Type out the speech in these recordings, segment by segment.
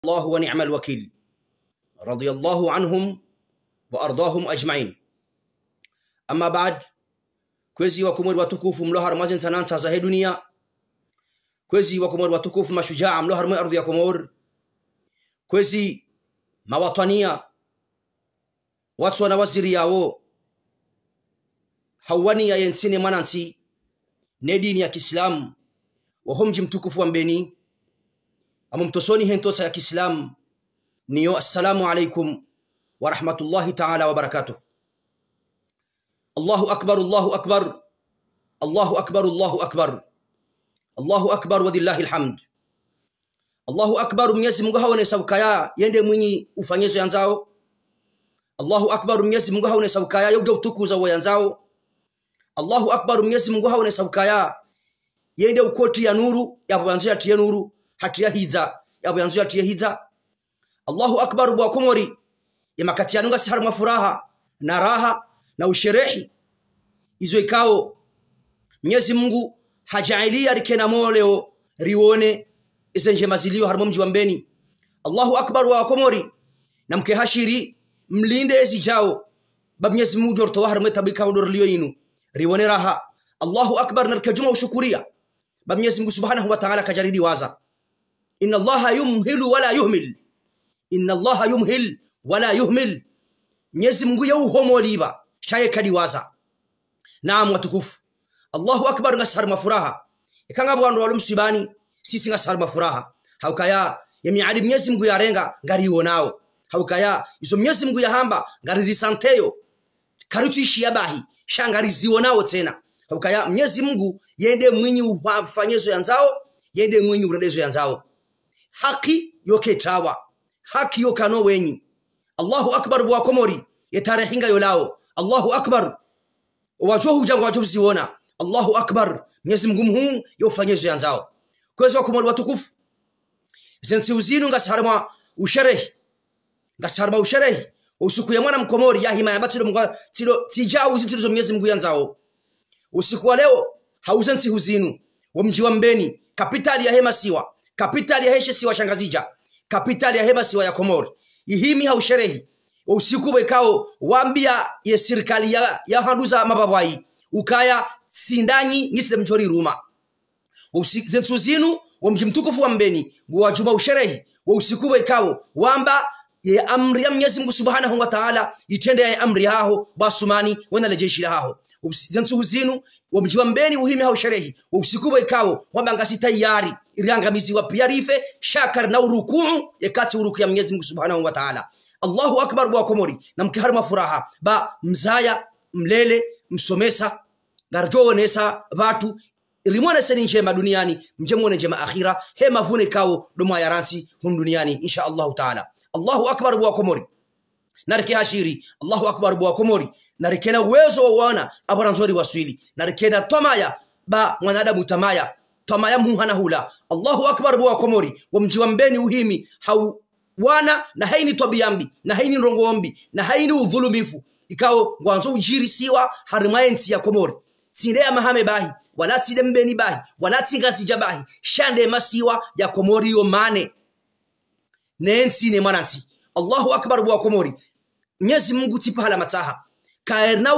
الله ونعم الوكيل رضي الله عنهم وأرضاهم أجمعين. أما بعد، kwezi wa kumweri watukufu mlohar mazin sanansa za dunia, kwezi wa kumweri watukufu mashujaa mlohar mwe ardhi ya Komor, kwezi mawatania watu wana waziri yao hawani ya yensine manansi ne dini ya Kiislamu wa humji mtukufu wa mbeni amumtosoni hentosa ya Kiislamu niyo assalamu alaikum wa rahmatullahi ta'ala wa barakatuh. Allahu akbar, Allahu akbar, Allahu akbar, Allahu akbar, Allahu akbar wa lillahi alhamd. Allahu akbar, Mwenyezi Mungu haone saukaya yende mwinyi ufanyezo yanzao. Allahu akbar, Mwenyezi Mungu haone saukaya yoge utukuza wa yanzao. Allahu akbar, Mwenyezi Mungu haone saukaya yende ukoti ya nuru yabanzo ya tiye nuru hatia hiza yabanzo ya tiye hiza. Allahu akbar bwa Komori yamakati yanunga sihar mafuraha na raha na usherehi izo ikao Mwenyezi Mungu hajailia rikena moleo rione isenje mazilio harimo mji wa mbeni. Allahu akbar wa Komori na mke hashiri mlinde zijao bab Mwenyezi Mungu jorto harimo tabika hodorlio inu rione raha. Allahu akbar na kajuma ushukuria bab Mwenyezi Mungu subhanahu wa ta'ala kajaridi waza inna Allaha yumhilu wala yuhmil, inna Allaha yumhil wala yuhmil. Mwenyezi Mungu yau homoliba shaye kadiwaza. Naam watukufu, Allahu akbar ngasar mafuraha ikanga bwando walumsibani sisi ngasar mafuraha haukaya yemiadi Mwenyezi Mungu yarenga ngariwo nao haukaya izo Mwenyezi Mungu yahamba ngarizi santeyo karutuishi yabahi shangariziwo nao tena haukaya Mwenyezi Mungu yende mwinyi ufanyezo yanzao yende mwinyi uredezo yanzao haki yoke tawa haki yokano wenyi. Allahu akbar bwa Komori yetarehinga yolao. Allahu akbar wajohu jangu wajohu ziwona. Allahu akbar Mwenyezi Mungu mhungu yofanyezo yanzao. Kwezi wa Komori watukufu zensi uzinu ngasarma usherehi ngasarma usherehi usiku ya mwana mkomori ya hima ya batilo mga tijao uzitilizo Mwenyezi Mungu yanzao. Usiku wa leo hauzensi uzinu wa mji wa mbeni kapitali ya hema siwa, kapitali ya heshe siwa shangazija, kapitali ya hema siwa ya Komori ihimi hausherehi usiku wekao wambia ye serikali ya handuza mababwai ukaya sindanyi nisile mchori ruma zensu zinu wa mji mtukufu wa mbeni wa juma usherehi wa usiku wekao wamba ye amri ya Mwenyezi Mungu subhanahu wa ta'ala itende ya amri haho basumani wana lejeshi haho zensu zinu wa mji wa mbeni uhimi hausherehi wa usiku wekao wamba ngasi tayari irangamizi wa piyarife shakar na urukuu yakati uruku ya Mwenyezi Mungu subhanahu wa ta'ala. Allahu akbar bwa Komori na mkihar mafuraha ba mzaya mlele msomesa garjoonesa watu rimone seni njema duniani mjemone njema akhira he mavune kao doma yaransi hun duniani insha Allah ta'ala. Allahu akbar bwa Komori narike hashiri. Allahu akbar bwa Komori narikena uwezo wa wana abaranzori waswili narikena tomaya ba mwanadamu tamaya tomaya muhana hula. Allahu akbar bwa Komori wa mji wa mbeni uhimi hau wana na haini tobiambi na haini rongombi na haini udhulumifu ikao ngwanzo ujiri siwa harimayensi ya Komori tinde ya mahame bahi wala tinde mbeni bahi wala tingasi jabahi shande masiwa ya Komori yo mane nensi ne manansi. Allahu akbar bwa Komori Mwenyezi Mungu tipahala mataha kaena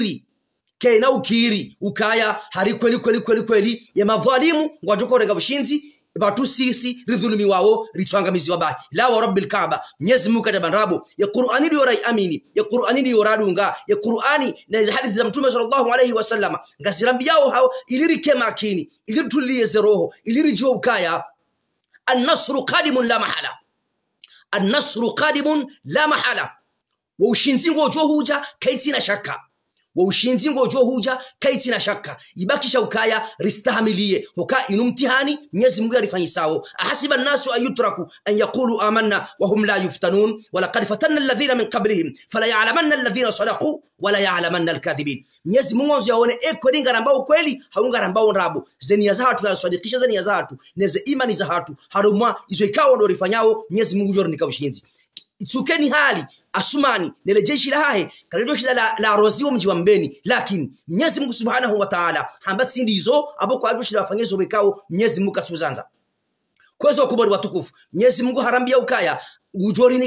ukiri ukaya hari kweli ya madhalimu ngwajokorega bushinzi batu sisi ridhulumi wao ritwangamizi wabahi la wa rabbil kaaba. Mwenyezi Mungu katabanrabo ya Qur'ani ndio rai amini ya Qur'ani ndio radunga ya Qur'ani na hadithi za Mtume sallallahu alayhi wasallam ngasirambi yao hao ilirike makini ilitulie zeroho ilirijio ukaya an-nasru qadimun la mahala, an-nasru qadimun la mahala. Wa ushinzi ngojo huja kaitina shaka wa ushinzi ngojo huja kaitina shaka ibakisha ukaya ristahamilie hoka inumtihani Mwenyezi Mungu arifanyi sawo. Ahasiba nasu ayutraku an yaqulu amanna wa hum la yuftanun wa laqad fatanna alladhina min qablihim fala ya'lamanna alladhina sadaqu wa la ya'lamanna alkadhibin. Mwenyezi Mungu onzo yaone kweli ngarambao kweli haungarambao nrabo zeni ya zahatu na sadikisha zeni ya zahatu neze imani zahatu harumwa izo ikao ndo rifanyao Mwenyezi Mungu jor nikawushinzi itukeni hali asumani nele jeshi la hahe kalejo shida la roziwo mji wa mbeni lakini Mwenyezi Mungu subhanahu wa ta'ala hamba sindi hizo aboko ajo shida wafanyezo wekao Mwenyezi Mungu katuzanza Kwezi wakubwa watukufu Mwenyezi Mungu harambia ukaya ngujori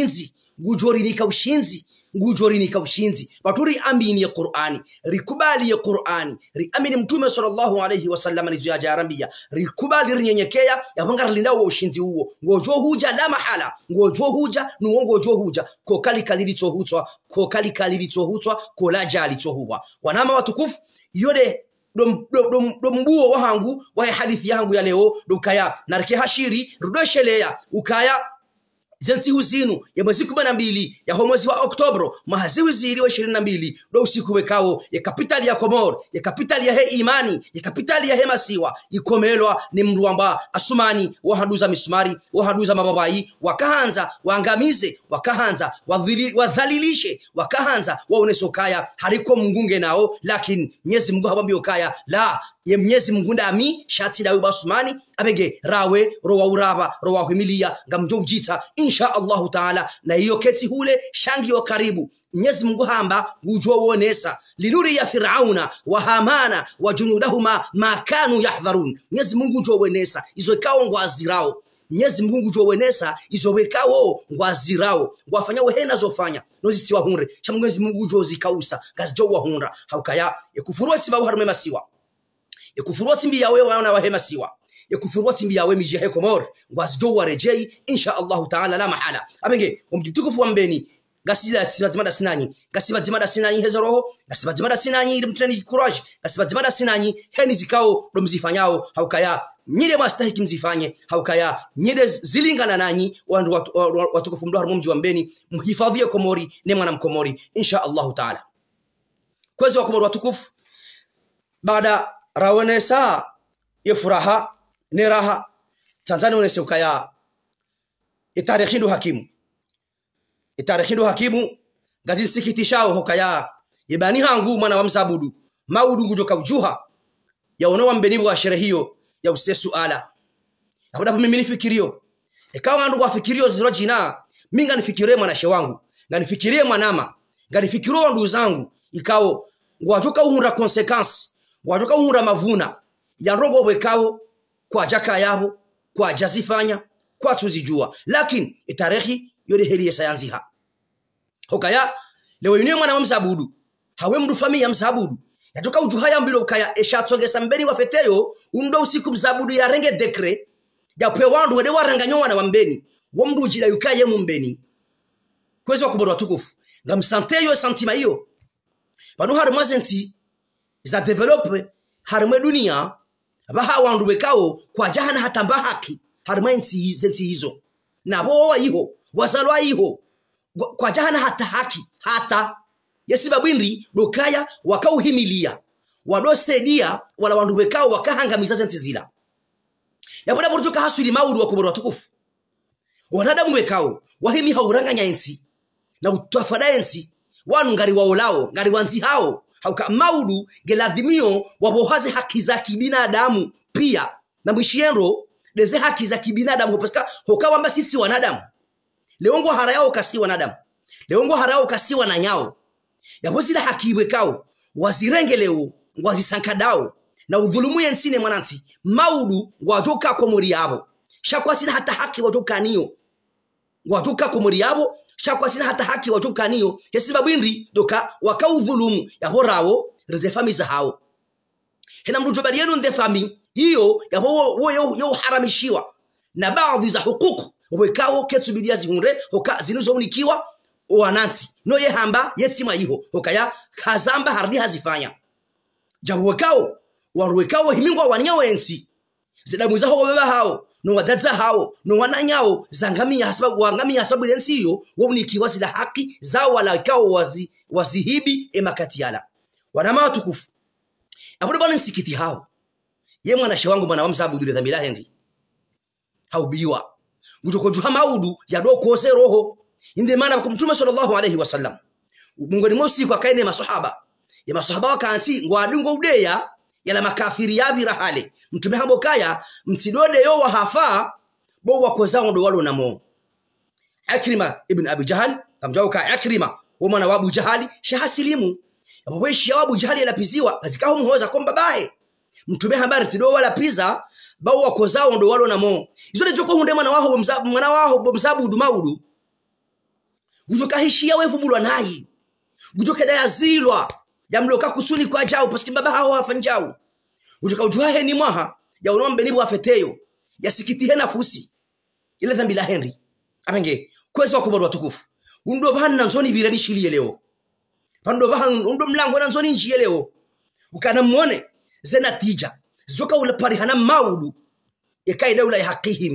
nika ushinzi ngujori nika ushinzi baturi amini ya Qur'ani rikubali ya Qur'ani riamini mtume sallallahu alayhi wasallam nizo ya jarambia rikubali rinyenyekea yabangara lindawo ushinzi huo ngojo huja la mahala ngojo huja nuongojo huja ko kali kalili tohutwa ko la jali tohuwa wanama watukufu yode dombuo wahangu wa hadithi yangu ya leo dukaya narike hashiri rudoshelea ukaya zensi huzinu ya mwezi 12 ya mwezi wa Oktobro mahazi wiziri wa 22 do usiku wekao ya kapitali ya Komoro ya kapitali ya he imani ya kapitali ya he masiwa ikomelwa ni mruamba asumani wahaduza misumari wahaduza mababai wakahanza waangamize wakahanza wadhalilishe wakahanza waonesokaya hariko mngunge nao lakini Mwenyezi Mungu habambi ukaya la ye Mwenyezi Mungu ndami shati dawe basumani abenge rawe rowa uraba rowa himilia ngamjo ujita insha Allah taala na hiyo keti hule shangi wa karibu Mwenyezi Mungu hamba ujua uonesa linuri ya Firauna wa Hamana wa junudahuma makanu yahdharun Mwenyezi Mungu ujua uonesa izo ikao ngwazirao Mwenyezi Mungu ujua uonesa izo wekao ngwazirao ngwafanya wehena zofanya nozitiwa hunre cha Mwenyezi Mungu ujua zikausa gazijowa hunra haukaya yakufurwa tibawu harume masiwa yakufurwa timbi yawe wana wahema siwa yakufurwa timbi yawe mijehe Komoro ngwazido warejei insha Allah taala la mahala abenge umjitukufu wambeni gasiza sibazimada sinanyi hezeroho gasibazimada sinanyi mtreni courage gasibazimada sinanyi heni zikao domzifanyao haukaya nyide mastahiki mzifanye haukaya nyide zilingana nanyi watukufu mdoha mumji wambeni mhifadhie Komori ne mwana mkomori insha Allah taala kwezi wa Komoro watukufu baada rawanesa ya furaha ne raha Tanzania unese ukaya itarekhindu hakimu gazi sikitishao hokaya ibani hangu mwana wa msabudu maudu ngujoka ujuha ya unawa mbenibu wa sherehe hiyo ya usesu ala abuda mimi nifikirio ikawa ndu wafikirio ziro jina minga nifikirie mwanashe wangu nganifikirie mwanama nganifikirio ndu zangu ikao ngwajoka uhura consequence wadoka uhura mavuna ya rogo wekao kwa jaka yabo kwa jazifanya kwa tuzijua lakini itarehi yode heli ya sayanziha hokaya lewe yunye mwana wa mzabudu hawe mdu familia mzabudu yatoka ujuhaya mbilo ukaya eshatongesa mbeni wafeteyo undo usiku mzabudu ya renge dekre ya pwe wandu wede waranganyo wana wambeni wamdu ujila yukaye mbeni kwezi wakuboro watukufu nga msanteyo santima iyo panu harumazenti za develope harumwe dunia baha wandu wekao kwa jahana hatamba haki harumwe nti hizo nabo wa iho wazalwa iho kwa jahana hata haki hata yesibabwindri dokaya wakauhimilia wadosedia wala wandu wekao wakahangamiza zenti zila yaboda burjuka hasuli maudu wakuboro watukufu wanadamu wekao wahimi hauranganya ensi na utafada ensi wanu ngari waolao ngari wanzi hao hauka maudu geladhimio wabohaze haki za kibinadamu pia na mwishiendo leze haki za kibinadamu kupasika hokawamba sisi wanadamu leongo harayao kasi wanadamu leongo harayao kasi wananyao yabozila haki wekao wazirengeleo wazisankadao na udhulumu yensine mwananti maudu wajoka komori yabo shakwasina hata haki wajoka niyo wajoka komori yabo shakwasina hata haki wajoka niyo yesibabwindri doka wakaudhulumu yaborawo rezefami za hao hena mrujo bari yenu ndefami hiyo yabo yo haramishiwa na baadhi za hukuku wekao ketubidia zihunre hoka zinuzonikiwa wanansi no yehamba yetima iho hokaya kazamba hardi hazifanya jawekao warwekao himingwa wanyawo ensi zidamu zaho wabeba hao no wadadza hao no wananyao zangamia hasabu wangamia hasabu ensi hiyo wonikiwa zila haki zao wala kao wazihibi emakatiala wanama watukufu abudu bana nsikiti hao ye mwana shewangu mwana wa mzabu dule dhamila hendi haubiwa ngutokojuha maudu yadokose roho inde maana kwa mtume sallallahu alayhi wasallam mungoni mosi kwa kaine masahaba ya masahaba wakansi ngwadungo udeya yala makafiri yabira hale mtume hambo kaya mtidode yo wahafa bo wakozao ndo walo namo Akrima ibn Abi Jahal kamjauka Akrima wa mwana wa Abu Jahali shahasilimu yaweshi ya Abu Jahali yalapiziwa azikaho mhoza komba bae mtume habari tido wala pizza bawo wakozao ndo walo namo izo le joko hunde mwana waho bomzabu udumaudu ujoka hishia wevu bulwa nayi ujoka daya zilwa jamloka kusuni kwa jao paski baba hao hafanjao ujoka ujuhahe ni mwaha ya unombe nibu wafeteyo ya sikitihe nafusi ile dhambi la Henry abenge kwezi wakoboru watukufu undo bahana nzoni birani shiliye leo pando bahana undo mlango na nzoni njiye leo ukana muone zena tija zoka ule pari hana maudu ikai daula ya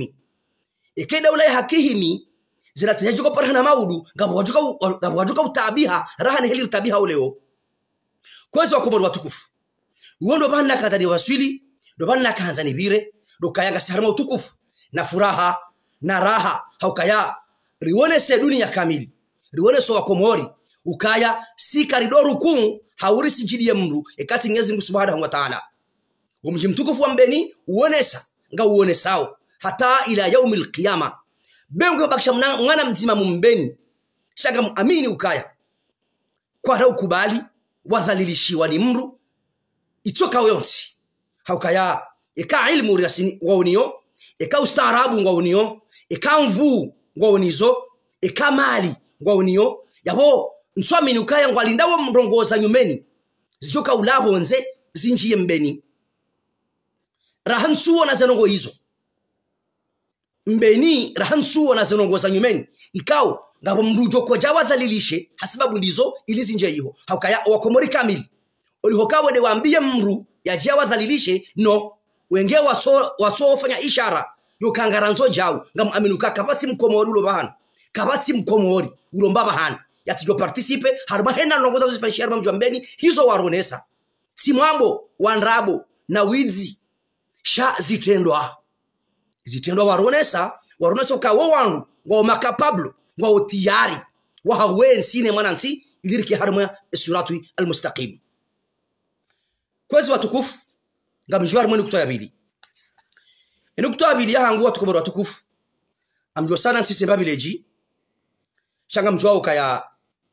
hakihimi zina tija joka pari hana maudu ngabo wajuka utabiha rahani hili utabiha uleo kwezi wakoboru watukufu uondo bahana katadi waswili ndo bahana kahanzani bire ndo kayanga siharma utukufu na furaha na raha haukaya riwone se dunia kamili riwone so wakomori ukaya si karidoru kumu hauri sijidi ya mru ekati Mwenyezi Mungu Subhanahu wa Ta'ala umji mtukufu wa mbeni uonesa nga uonesao hata ila yaumil qiyama bengo bakisha mwana mzima mumbeni shaka muamini ukaya kwa na ukubali wadhalilishiwa ni mru itoka yonsi haukaya eka ilmu rasini waunio eka ustaarabu ngwaunio eka mvu ngwaunizo eka mali ngwaunio yabo nswamini ukaya ngwalindawo mrongoza nyumeni zijoka ulabo nze zinjiye mbeni rahansuo na zenongo hizo mbeni rahansuo na zenongoza nyumeni ikao ngabo mrujo kwa jawa dhalilishe hasibabu ndizo ilizinje hiyo haukaya wakomori kamili olihokawe de waambie mru ya jawa dhalilishe no wenge watso fanya ishara yo kangaranzo jao ngam aminuka kabati mkomori ulo bahana kabati mkomori ulo mbaba hana yatijo participe harba hena nongoza zifanyishia harba mjambeni hizo waronesa simambo wanrabo na wizi sha zitendwa waronesa ukawo wangu ngoma kapablo ngwa tiyari wa hawen sine manansi iliriki harma suratu almustaqim kwezi watukufu ngamjwar mwini kutoya bili ino kutoya bili ya hangu watukubaru watukufu amjwa sana sisi babileji shanga mjwa ukaya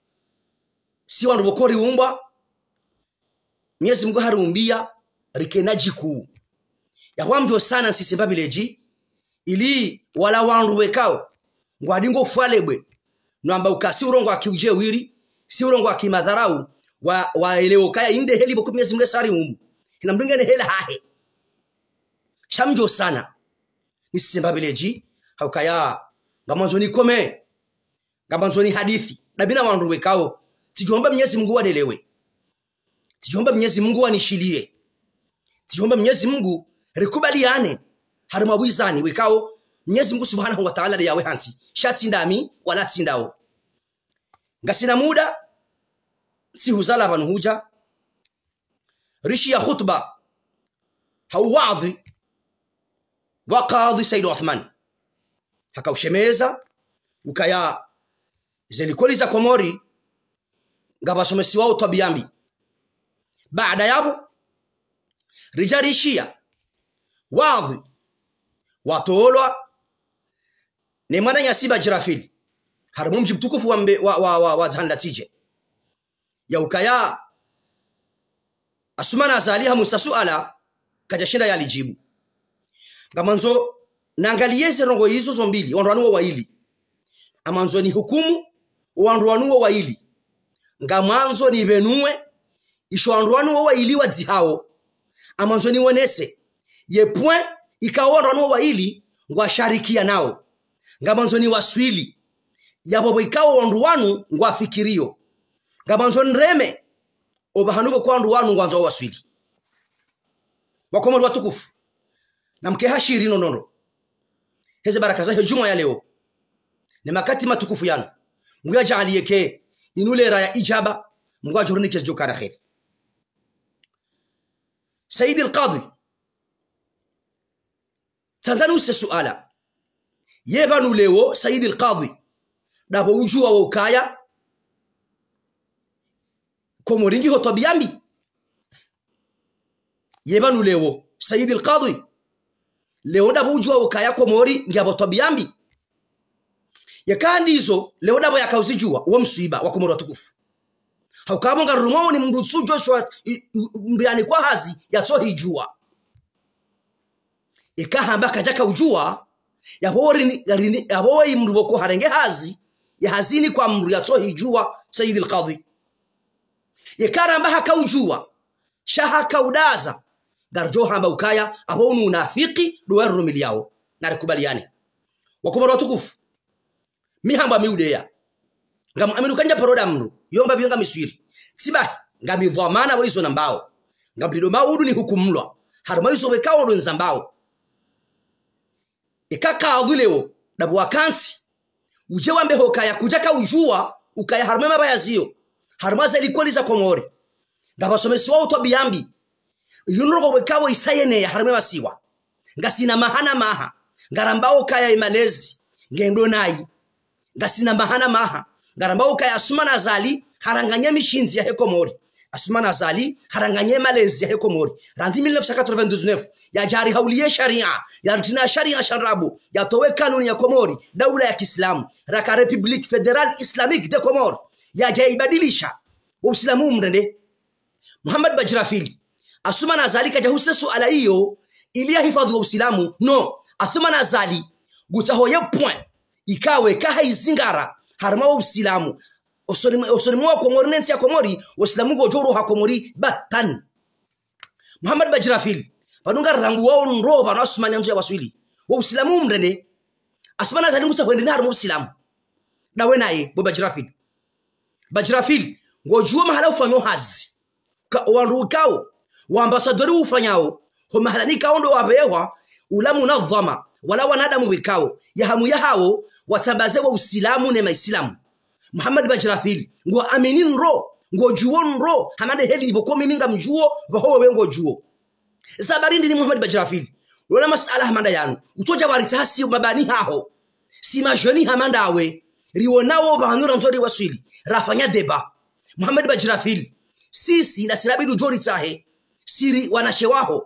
si wandu bokori umba Mwenyezi Mungu harumbia rikenaji kuu ya wamjwa sana sisi babileji ili wala wandu wekao ngwadingo falebwe namba ukasi urongo akiuje wiri si urongo akimadharau wa elewo kaya inde helibo kwa Mwenyezi Mungu sari umbu ina mdungene hela hahe shamjo sana nisembabeleji haukaya ngamanzoni kome ngamanzoni hadithi dabina wandu wekao tijomba Mwenyezi Mungu wadelewe tijomba Mwenyezi Mungu anishilie tijomba Mwenyezi Mungu rekubaliane harima wizani wekao Mwenyezi Mungu Subhanahu wa Ta'ala yawe hansi shati ndami wala tindao ngasina muda si huzala banu huja rishi ya khutba hawadhi wa qadhi Said Uthman hakaushemeza ukaya zelikoli za Komori ngabasomesi wao tabiyambi baada yabo rijarishia wadhi watolwa ni mwana nyasiba jirafili haramu mji mtukufu wa zhandatije ya ukaya asumana azaliha musasuala kajashinda yalijibu ngamanzo naangalieze rongo hizo zombili wanduanuwa waili amanzo ni hukumu wanduanuwa waili ngamanzo ni benue isho wanduanuwa waili wadzihao amanzo ni wonese yepwe ikawa wanduanuwa waili ngwasharikia nao ngamanzo ni waswili yabobo ikawa wanduanu ngwafikirio ngamanzo nreme obahanuko kwa wanduanu ngwanzo waswili wakomori watukufu na mke hashiri nonono heze baraka za juma ya leo ni makati matukufu yanu Mungu ajaliyeke inule raya ijaba Mungu ajuruni kesjo kana khair Said al-Qadhi Tanzania suala yebanu leo Said al-Qadhi dabo ujua wa ukaya Komoringi hotobiambi yebanu leo Said al-Qadhi leo dabo ujua wa ukaya Komori ngabo tobiambi yakandizo leo dabo yakauzijua uwo msiba wa Komori watukufu haukabonga rumo ni mrutsu Joshua mbiani kwa hazi yatohijua ikahamba kajaka ujua yabori mru ko harenge hazi ya hazini kwa mru yatohi jua Sayyid al-Qadhi ikaramba haka ujua shahaka udaza garjo hamba ukaya abonu unafiki duwaru miliao narikubaliane wakomoro tukufu mihamba miudeya ngam amiru kanja paroda mru yomba biyonga miswiri siba ngami dhamana wizo nambao ngablido maudu ni hukumlwa haruma izo wekao ndo nzambao ikaka adhuleo dabu wakansi uje wambe hokaya kujaka ujua ukaya haruma mabaya zio haruma za likweli za Komori ngabasomesi wao to biyambi yunrogo wekao isayene ya haruma masiwa ngasina mahana maha ngarambao kaya imalezi ngendo nayi ngasina mahana maha ngarambao kaya Asumana Azali haranganye mishinzi ya Komori Asumana Azali haranganye malezi ya Komori ranzi 1999 ya jari hauliye sharia ya rutina sharia sharabu ya towe kanuni ya Komori daula ya Kiislamu raka Republique Federal Islamique de Comore ya jaibadilisha Uislamu mrende Muhammad Bajrafili Asumana Azali kajahusa suala hiyo ili hifadhi Uislamu no Asumana Azali gutahoye point ikawe kaha izingara harma Uislamu osoni mwa Komori nensi ya Komori Uislamu gojoro ha Komori batan Muhammad Bajrafili banunga rangu wao nro bana Asumana mzee waswili Uislamu mrende Asumana Azali ngusa kwende harma Uislamu dawe naye Bajrafili ngojua mahala ufanyo hazi wanrukao wa ambasadori ufanyao ho mahala nikao ndo wabewa ulamu nadhama wala wanadamu wikao ya hamu ya hao watambazewa Uislamu ne maislamu Muhammad Bajrafili ngo aminin ro ngo juon ro hamade heli iboko miminga mjuo baho wengo juo zabarindi ni Muhammad Bajrafili wala masala hamanda yanu utoja waritasi mabani hao si majoni hamanda awe rionao bahanura mzori waswili rafanya deba Muhammad Bajrafili sisi na sirabidu jori tahe siri wanashewaho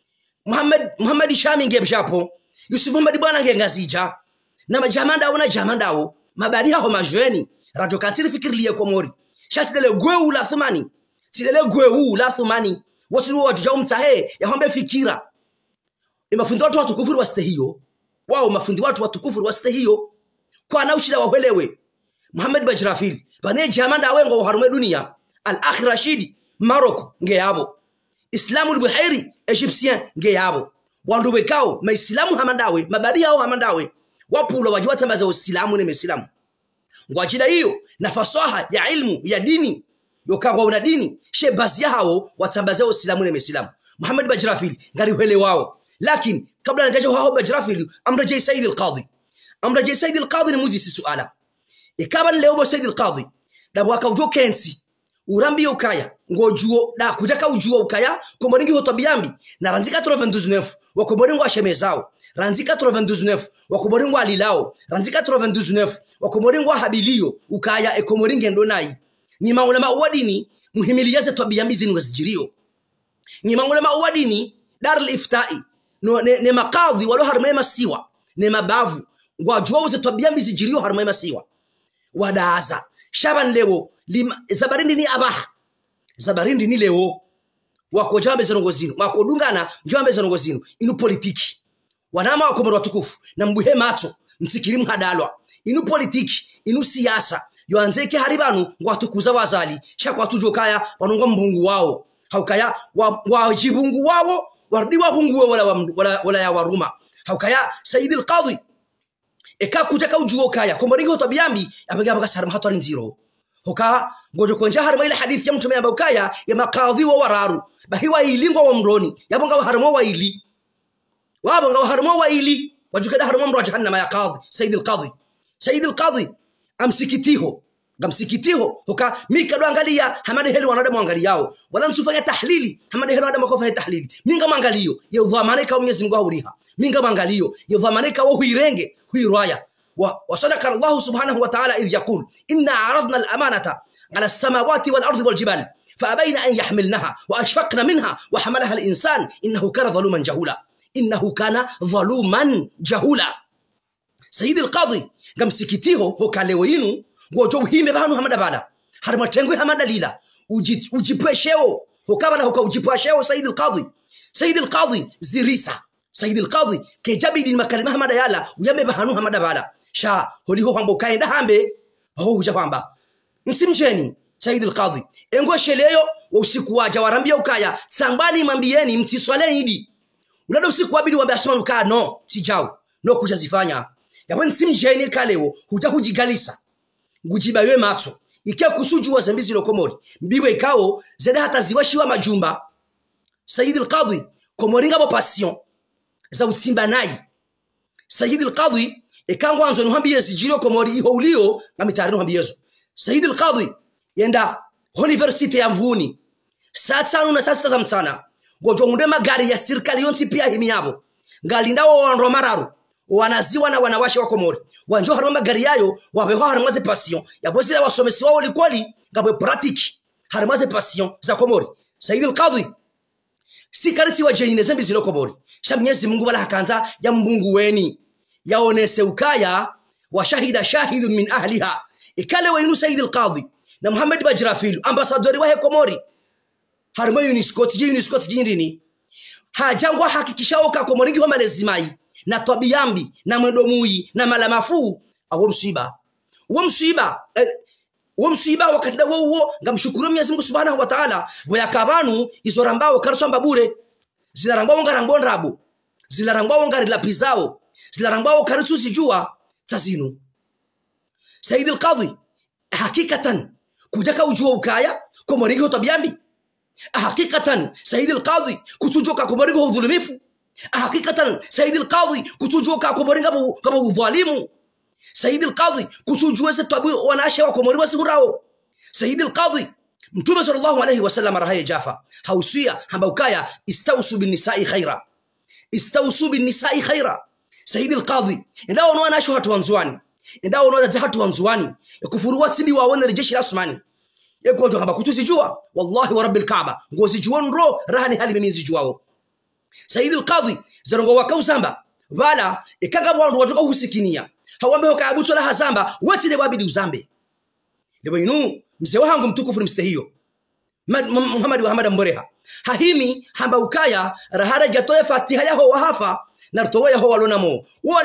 Muhammad Shami ngebshapo Yusuf Muhammad bwana ngengazija na jamandao mabani hao majweni radio katiri fikiri ya Komori shasidele gweu la thumani sidele gweu la thumani watu wajao mtahe ya hombe fikira imafundi watu watukufuru wasite hiyo wao mafundi watu watukufuru wasite hiyo kwa na ushida wahelewe Muhammad Bajrafili bane jamanda wengo harume dunia al-akhir rashidi Morocco ngeyabo Islamu al-Buhairi Egyptien ngeyabo wandu wekao maislamu hamandawe mabadi hao hamandawe wapula wajiwatambaza Uislamu ne Muislamu ngwajida hiyo na fasaha ya ilmu ya dini yokangwa una dini shebazi hao watambaza Uislamu ne Muislamu Muhammad Bajrafili ngari wele wao lakini kabla nitaje hao Bajrafili amraje Sayyid al-Qadhi ni muzisi suala ikaba leo Sayyid al-Qadhi dabu akaujo kensi urambi ukaya ngojuo da kujaka ujua ukaya komoringi hotabiyambi na ranzika 99 wakoboringo ashemezao ranzika 99 wakoboringo alilao ranzika 99 wakoboringo habilio ukaya ekomoringi ndonai ni maulama wadini muhimiliyaze tabiyambi zinu ngazijirio ni maulama wadini darul iftai no ne maqadhi walo harmema siwa ne mabavu ngwajua uze tabiyambi zijirio harmema siwa wadaza shaban leo zabarindi ni abaha zabarindi ni leo wako jambe zanongozino wako dungana jambe zanongozino inu politiki wanama wako mwa watukufu na mbuhe mato msikirimu hadalwa inu politiki inu siasa yoanzeke haribanu ngwatukuza wazali shakwa tujokaya wanongo mbungu wao haukaya wajibungu wao warudi wabungu wala ya waruma haukaya Sayyid al-Qadhi eka kujaka ujuo kaya komoringo tabiyambi abaga baga sarma hatari nziro hoka ngojo konja harma ile hadithi ya mtume ambao kaya ya maqadhi wa wararu bahiwa ilingwa wa mroni yabonga wa harma wa ili wabonga wa harma wa ili wajukada harma mro jahannama ya qadhi Sayyid al-Qadhi amsikitiho hoka mikado angalia hamade helu wanadamu angaliao wala msufanya tahlili hamade helu wanadamu kufanya tahlili minga mangalio ya udhamaneka Mwenyezi Mungu hauriha minga mangalio ya udhamaneka wa huirenge huiraya وصدق الله سبحانه وتعالى إذ يقول إنا عرضنا الأمانة على السماوات والأرض والجبال فأبين أن يحملنها وأشفقن منها وحملها الإنسان إنه كان ظلوما جهولا Sayyid al-Qadhi gamsikitio hokalewinu ngojo hime banu hamada bala harmatengwe hamada lila ujipwesheo hokabana hoka ujipwesheo Sayyid al-Qadhi zirisa Sayyid al-Qadhi ke jabidi makalima hamada yala uyambe bahanu hamada bala sha holiho hambo kaenda hambe ho huja kwamba msimcheni Sayyid al-Qadhi engo sheleyo wa usiku waja warambia ukaya sambani mambieni mtiswale idi unado usiku wabidi wambe asoma ukaya no sijao no kuja zifanya yapo msimcheni kaleo huja hujigalisa ngujiba we matso ikia kusuju wa zambizi lokomori mbiwe ikao zeda hata ziwashiwa majumba Sayyid al-Qadhi komoringa bo passion za utsimba nai Sayyid al-Qadhi ekango anzo nuhambiye sijiro komori iho ulio ngamitari nuhambiyezo Sayyid al-Qadhi yenda university ya Mvuni saa 5 na saa 6 za mchana gojo ngunde magari ya serikali yonti pia himi yabo ngalindawo wanro mararu wanaziwa na wanawashe wa komori wanjo harama magari yayo wabeho haramaze passion yabosi ya wasomesi wao likwali ngabwe pratique haramaze passion za komori Sayyid al-Qadhi sikariti wa jenine zembi zilo komori Mwenyezi Mungu wala hakanza ya mbungu weni yaonese ukaya wa shahida shahidun min ahliha ikale wa yunu Sayyid al-Qadhi na Muhammad Bajrafil ambassadori wa Komori harimo UNESCO jindini hajangwa hakikishao ka Komori ngwa malezimai na tabiyambi na mwendomui na malamafu awo msiba wakati huo ngamshukuru Mwenyezi Mungu Subhanahu wa Ta'ala boyakabanu izorambao karusamba bure zilarangwa ngarangondrabu zilarangwa ngarilapizao zilarangwa karutu sijua tazinu Sayyid al-Qadhi hakikatan kujaka ujua ukaya Komori tabiyambi hakikatan Sayyid al-Qadhi kutujoka Komori udhulumifu hakikatan Sayyid al-Qadhi kutujoka Komori kama udhalimu Sayyid al-Qadhi kutujua tabu wanasha wa Komori wasigurao Sayyid al-Qadhi Mtume sallallahu alayhi wasallam rahaye jafa hausia hambaukaya istausu bin nisa'i khaira Sayyid al-Qadhi ndao no anasha watu wanzuani ndao no watu wanzuani kufuru watibi waone rejeshi rasmani yeko jo hamba kutusijua wallahi wa rabbil kaaba ngozi juonro rahani hali mimi zijuao Sayyid al-Qadhi zarongo wakausamba bala ikaga wandu watoka husikinia hawambe wakabuto la hazamba watile wabidi uzambe lebo inu mzee wangu mtukufu ni mstehio Muhammad wa Hamada Mboreha hahimi hamba ukaya rahara jatoya fatiha yaho wahafa na rtowa yaho walonamo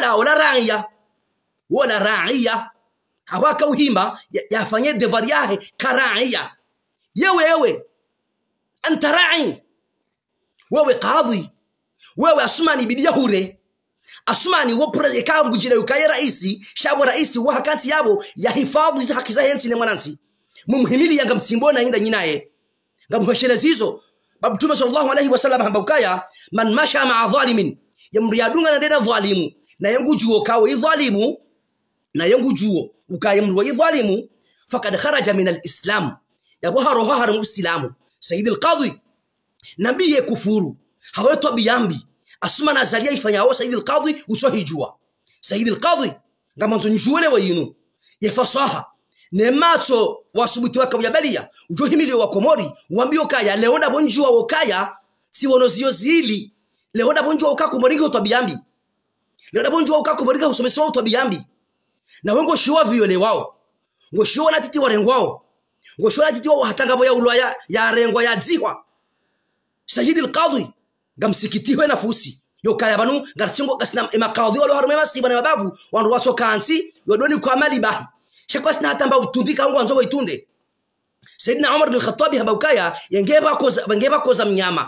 wala ra'iya hawaka uhimba yafanye devari yahe kara'iya yewe anta ra'i wewe qadhi wewe asmani bidia hure asmani wo project kangu jile ukaye raisi shabo raisi wa hakanti yabo ya hifadhi za haki za hensi ne mwanansi mumhimili yanga mtsimbona inda nyinaye ngamuheshelezizo babu Mtume sallallahu alayhi wasallam hambukaya man masha ma'a zalimin yamriyadunga na deda zalimu na yangu juo kawe zalimu na yangu juo ukaye mruwa zalimu fakad kharaja min al-islam yabo haroha muslimu Sayyid al-Qadhi nabiye kufuru haweto biyambi asuma nazalia ifanyao Sayyid al-Qadhi utohijua Sayyid al-Qadhi ngamanzo njuole wayinu yefasaha nemato wasubuti wakabujabalia ujohimili wa Komori uambio kaya leonda bonjua wakaya si wonozio zili leonda bonjua ukakomori utabiyambi leonda bonjua ukakomori usomeswa utabiyambi na wengo shiwa viole wao ngo shiwa na titi warengwao ngo shiwa na titi wao hatanga boya ulwa ya rengwa ya dzikwa Sayyid al-Qadhi gamsikitiwe nafusi yokaya banu garchingo gasina emakadhi walo harume masiba na mabavu wandu wato kansi yodoni kwa mali bahi shakwasina hatamba utundika ngo anzo waitunde Sayyidina Umar bin Khattab habukaya yengeba koza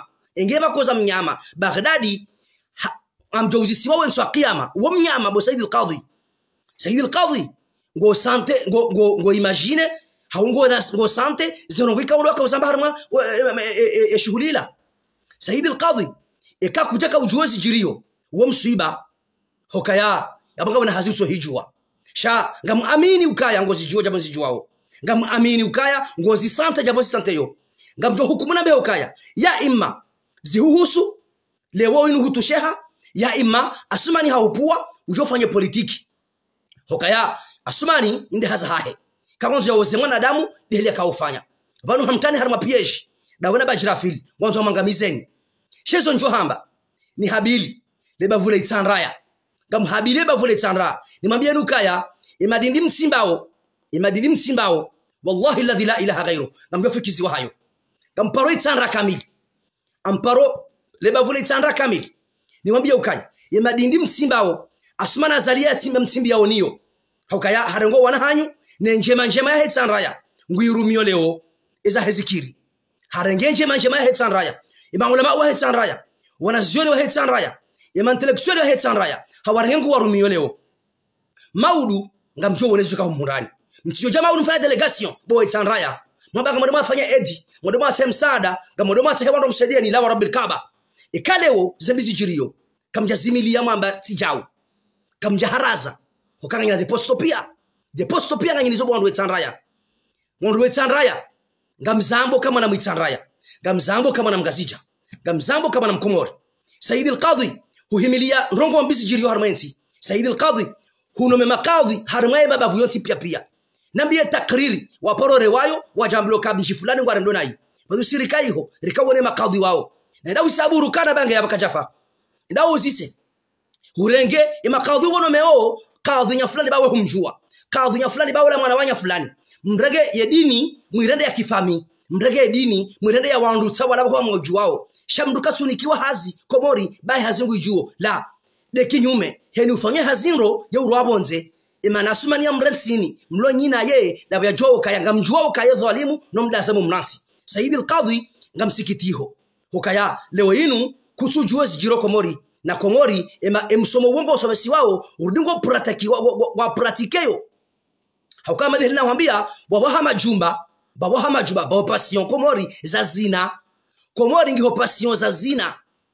mnyama Baghdadi amjawzisi wawe nswa qiyama wo mnyama bo Sayyid al-Qadhi ngo sante ngo imagine haungo na ngo sante zinongika walo kwa zamba harma shughulila Sayyid al-Qadhi ikakuja ujuezi jirio wo msiba hokaya yabanga na hazito hijwa sha ngamuamini ukaya ngozi jiwa jambo zijuao ngamuamini ukaya ngozi sante jambo sante yo ngamjo hukumu na be ukaya ya imma zihuhusu lewo inu hutusheha ya imma asumani haupua ujofanye politiki hokaya asumani inde hazahahe kama nzo yoze mwanadamu diheli akaufanya banu hamtani harma pieji dawena Bajrafil mwanzo mangamizeni shezo njo hamba ni Habili leba vule itsanraya ngam Habili leba vule itsanra nimwambie nukaya imadindi msimbao wallahi alladhi la ilaha ghairu ngamjo fikiziwa hayo ngamparo itsanra kamili amparo leba vule itsanra kamili niwambia ukaya ye madindi msimbao asumana azalia simba msimbi yao niyo haukaya harengo wana hanyu ne njema ya hetsanraya nguirumio leo eza hezikiri harenge njema ya hetsanraya ima ulama wa hetsanraya wanazioni wa hetsanraya ima intellectual wa hetsanraya hawarengo warumio leo maudu ngamjo wonezuka humurani mtiyo jamaa unafanya delegation bo hetsanraya mwamba kama afanya edi mwamba asemsada kama mwamba asekabando msaidia ni lawa rabbil kaaba ikaleo zembizi jirio kamjazimilia mwamba tijau kamjaharaza ukanganya depostopia nganyinizo bwandu wetsanraya mwandu wetsanraya ngamzambo kama na mwitsanraya ngamzambo kama na mgazija ngamzambo kama na mkomori Sayyid al-Qadhi huhimilia rongo mbisi jirio harmensi Sayyid al-Qadhi hunome makadhi harmaye baba vuyoti pia nambie takriri waporo rewayo wajamblo kabinji fulani ngwarendo nayi bado sirikai ho rikawone makadhi wao na ndawi saburu kana bange yabakajafa ndawo zise urenge imakadhi wono meo kadhi nya fulani bawe humjua kadhi nya fulani bawe la mwana wanya fulani mrege ya dini mwirende ya kifami mrege ya dini mwirende ya wandu tsawa la kwa mwajuao shamduka sunikiwa hazi komori bai hazingu ijuo la de kinyume heni ufanye hazinro ya urwabonze imana asumani ya mrensini mlo nyina ye la ya jowo kaya ngamjuo kaya dhalimu no mdazamu mnasi Sayyid al-Qadhi ngamsikitiho hokaya leo yinu kutsujua zijiro komori na komori emsomo wongo usomesi wao urudingo pratiki wa pratikeyo haukama dehina wambia bawaha majumba ba passion komori za zina komori ngiho passion za zina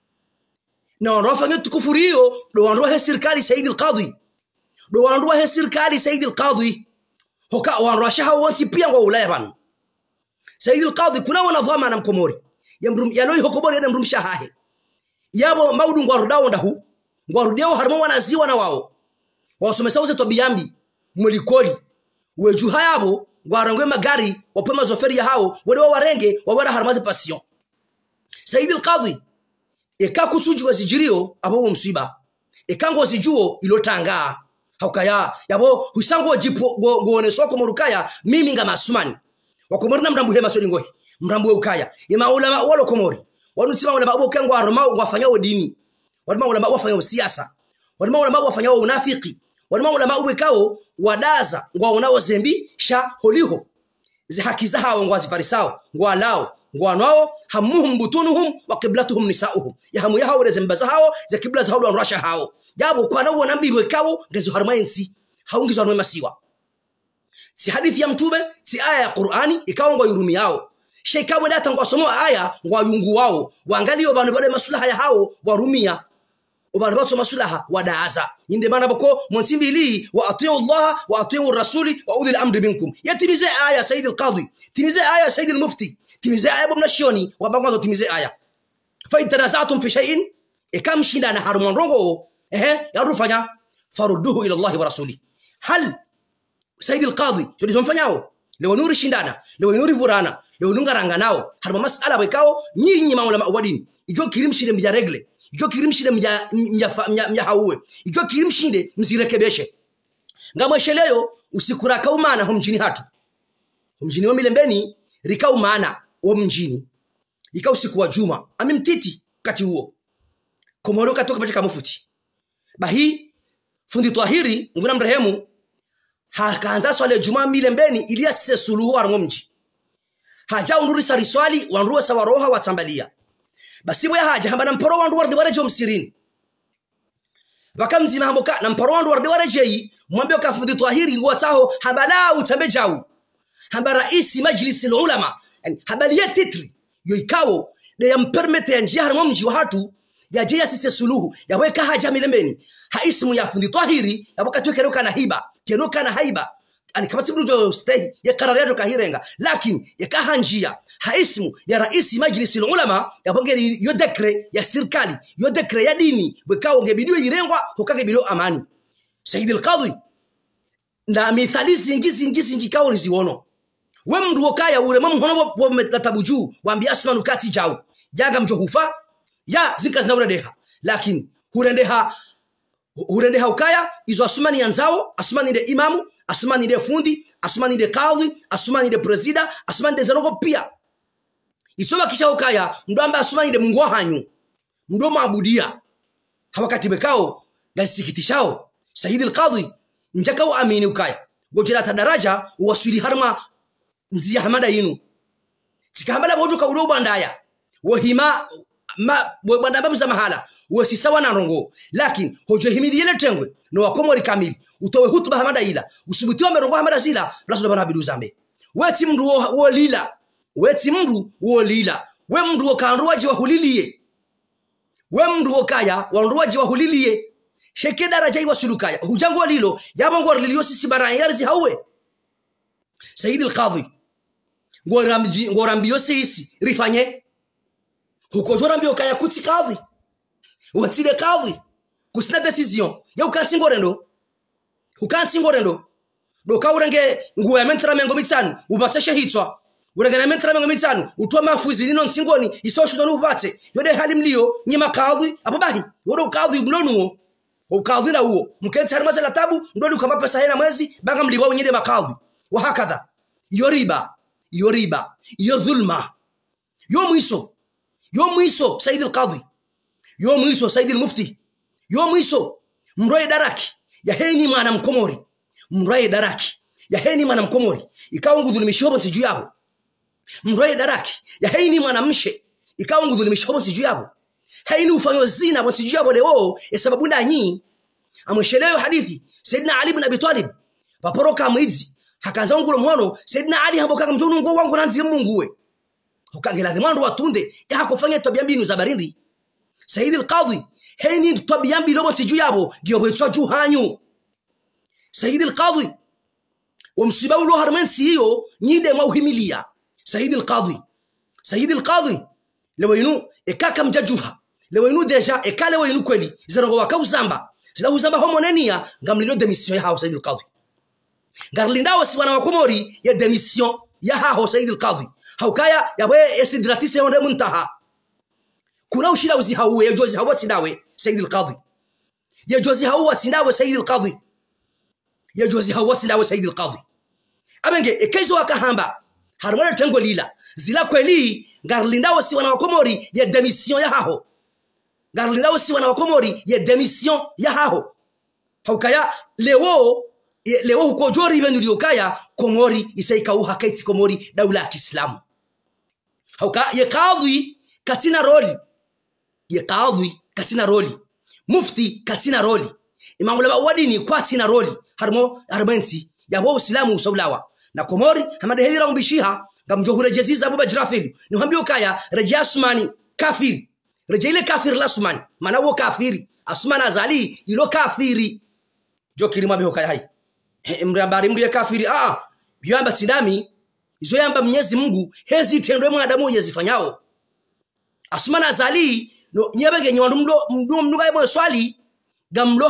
na wanafanya tukufurio do wanrohe serikali Sayyid al-Qadhi do wanrohe serikali Sayyid al-Qadhi hoka wanrasha hao wonsi pia wa Ulaya bana Sayyid al-Qadhi kuna wanadhama na mkomori yaloi hokomori ya mrumsha hahe yabo maudu ngwarudao ndahu ngwarudio harmo wanaziwa na wao wasomesa wose tobiyambi mulikoli weju hayabo ngwarangwe magari wapema zoferi ya hao wale warenge wawara harmazi passion Sayyid al-Qadhi ekakusuju wazijirio abo msiba ekango zijuo ilotanga haukaya yabo husango jipo goone soko morukaya mimi ngama asumani wakomori na mrambu hema soli ngohi mrambu ukaya ima ulama walo komori wanutima ulama abo kengo armao wafanya dini walima ulama wafanya siasa walima ulama wafanya unafiki walima ulama ubekao wadaza ngwa unao zembi sha holiho zi haki za hao ngwa ziparisao ngwa lao ngwa nao hamuhum butunuhum wa qiblatuhum nisauhum ya hamu ya hao zemba za hao za kibla za hao wanrasha hao jabo kwa nao nambi wekao ngezo harmainsi haungizo harmai masiwa si hadithi ya mtume si aya ya Qur'ani ikawa ngwa yurumi yao shekawe data ngwa somo aya ngwa yungu wao waangalio banu bale maslaha ya hao warumia ubanu bato maslaha wadaaza inde maana bako mwansimbi li wa atiu Allah wa atiu rasuli wa ulil amri minkum yatimize aya Sayyid al-Qadhi timize aya Sayyid al-Mufti timize aya ibn Shioni wabango timize aya fa intanazatum fi shay'in ikamshinda na harumon rongo yarufanya farudduhu ila Allah wa rasuli hal Sayyid al-Qadhi tulizomfanyao leo nuri shindana leo nuri vurana leo nungaranga nao harma masala bekao nyinyi maulama wadini ijo kirimshinde mja regle ijo kirimshinde mja hauwe ijo kirimshinde mzirekebeshe ngamwesheleyo usikura kaumana humjini hatu humjini wa milembeni rikaumana wa mjini ika usiku wa juma amimtiti kati huo komoro katoka katika mafuti bahi fundi Twahiri nguna mrehemu hakaanza swali juma milembeni ilia sesuluhu wa mji haja unduri sariswali wanruwa sawaroha watsambalia basi boya haja hamba namporo wandu wardi warejo msirini wakamzima hamboka namporo wandu wardi wareje mwambie kafundi Twahiri ngwa taho habala utambejau hamba rais majlis ulama yani habalia titri yo ikawo de yampermete ya njia harmo mji wa hatu ya je sise suluhu ya weka haja milembeni haismu ya fundi Twahiri ya wakati keroka na hiba keroka na haiba ani kama tibujo stay ya karariato kahirenga lakini ya kahanjia haismu ya rais majlis ulama ya bongeri yo dekre ya serikali yo dekre ya dini wekao ngebidio irengwa hokage bidio amani Sayyid al-Qadhi na mithali zingi kao riziwono we mdu wakaya ure mamuhono wa metatabuju waambia asmanu kati jao yaga mjohufa ya zikazina uredeha lakini hurendeha ukaya izo asumani yanzao asumani de imamu asumani de fundi asumani de kadhi asumani de presida asumani de zerogo pia isoma kisha ukaya mdu amba asumani de mungu hanyu mdu maabudia hawakati bekao gasikitishao Sayyid al-Qadhi njaka uamini ukaya gojela daraja uwasili harma nzia hamada yinu tikahamada bojo ka ulo bandaya wahima ma banda babuza mahala wasisawa na rongo lakini hojo himidi ile tengwe no wakomori kamili utowe hutuba hamada ila usubutiwa merongo hamada zila blaso bana bidu zambe weti mndu wo lila weti mndu wo lila we mndu wo kanruaji wa huliliye we mndu wo kaya wanruaji wa huliliye sheke daraja iwasulukaya hujango lilo yabongo lilio sisi baranyarzi hawe Sayyid al-Qadhi ngorambiyo sisi rifanye hukojora mbio kaya kuti qadhi watile qadhi kusina decision ya ukanti ngorendo do kaurenge nguya mentra mengo mitano ubatshe hitwa urengana mentra mengo mitano utwa mafuzi nino ntsingoni isosho ndo ubatse yode hali mlio nyima qadhi ababahi wodo qadhi blonuo ukadhi na huo mkenzi harima za tabu ndoni ukamba pesa hena mwezi banga mliwa wenyede makadhi wa hakadha yoriba yo dhulma yo mwiso Sayyid al-Qadhi yo mwiso Sayyid al-Mufti yo mwiso mroye daraki ya heni mwana mkomori mroye daraki ya heni mwana mkomori ikawa ngudhulimishobo ntiju yabo mroye daraki ya heni mwana mshe ikawa ngudhulimishobo ntiju yabo haini ufanyo zina ntiju yabo leo sababu ndanyi amwesheleyo hadithi Sayyidina Ali ibn Abi Talib paporoka mwizi hakanza ngulo mwono Sayyidina Ali haboka mjonu ngo wangu nanzi munguwe ukangela dhimando watunde ya hakufanya tabia mbinu za barindi Sayyid al-Qadhi haini tabia mbinu lobo tiju yabo giyobwetswa juhanyu Sayyid al-Qadhi wamsiba ulo harmansi hiyo nyide mauhimilia Sayyid al-Qadhi lewenu ekaka mjajuha lewenu deja ekale wenu kweli zerongo wakauzamba sida uzamba homonenia ngamlilo demission ya hao Sayyid al-Qadhi garlinda wasi wana wakomori ya demission ya hao Sayyid al-Qadhi haukaya yawe esidratise onde muntaha kuna ushila uzi hauwe jozi hawa tindawe Sayyid al-Qadhi ya jozi hawa tindawe Sayyid al-Qadhi ya jozi hawa tindawe Sayyid al-Qadhi abenge ekaizo akahamba harmona tengo lila zila kweli garlinda wasi wana wakomori ya demission ya hao garlinda wasi wana wakomori ya demission ya hao haukaya lewo hukojori ibenu liokaya komori isaika uhakaiti komori daula ya Kiislamu hauka ye qadhi katina roli mufti katina roli imamu laba wadini kwa tina roli harmenti ya wao Uislamu usawlawa na komori hamada hira mbishiha ngamjohura jaziza Abu Bajrafil ni hambio kaya rajia Asmani kafiri rajia ile kafiri la Asmani maana wo kafiri Asmani azali ilo kafiri jo kirima biho kaya hai mrambari mri ya kafiri yamba tindami izo yamba Mwenyezi Mungu hezi tendo mwanadamu yazifanyao Asmani azali no nyebege nyondo mdo gaimo swali gamlo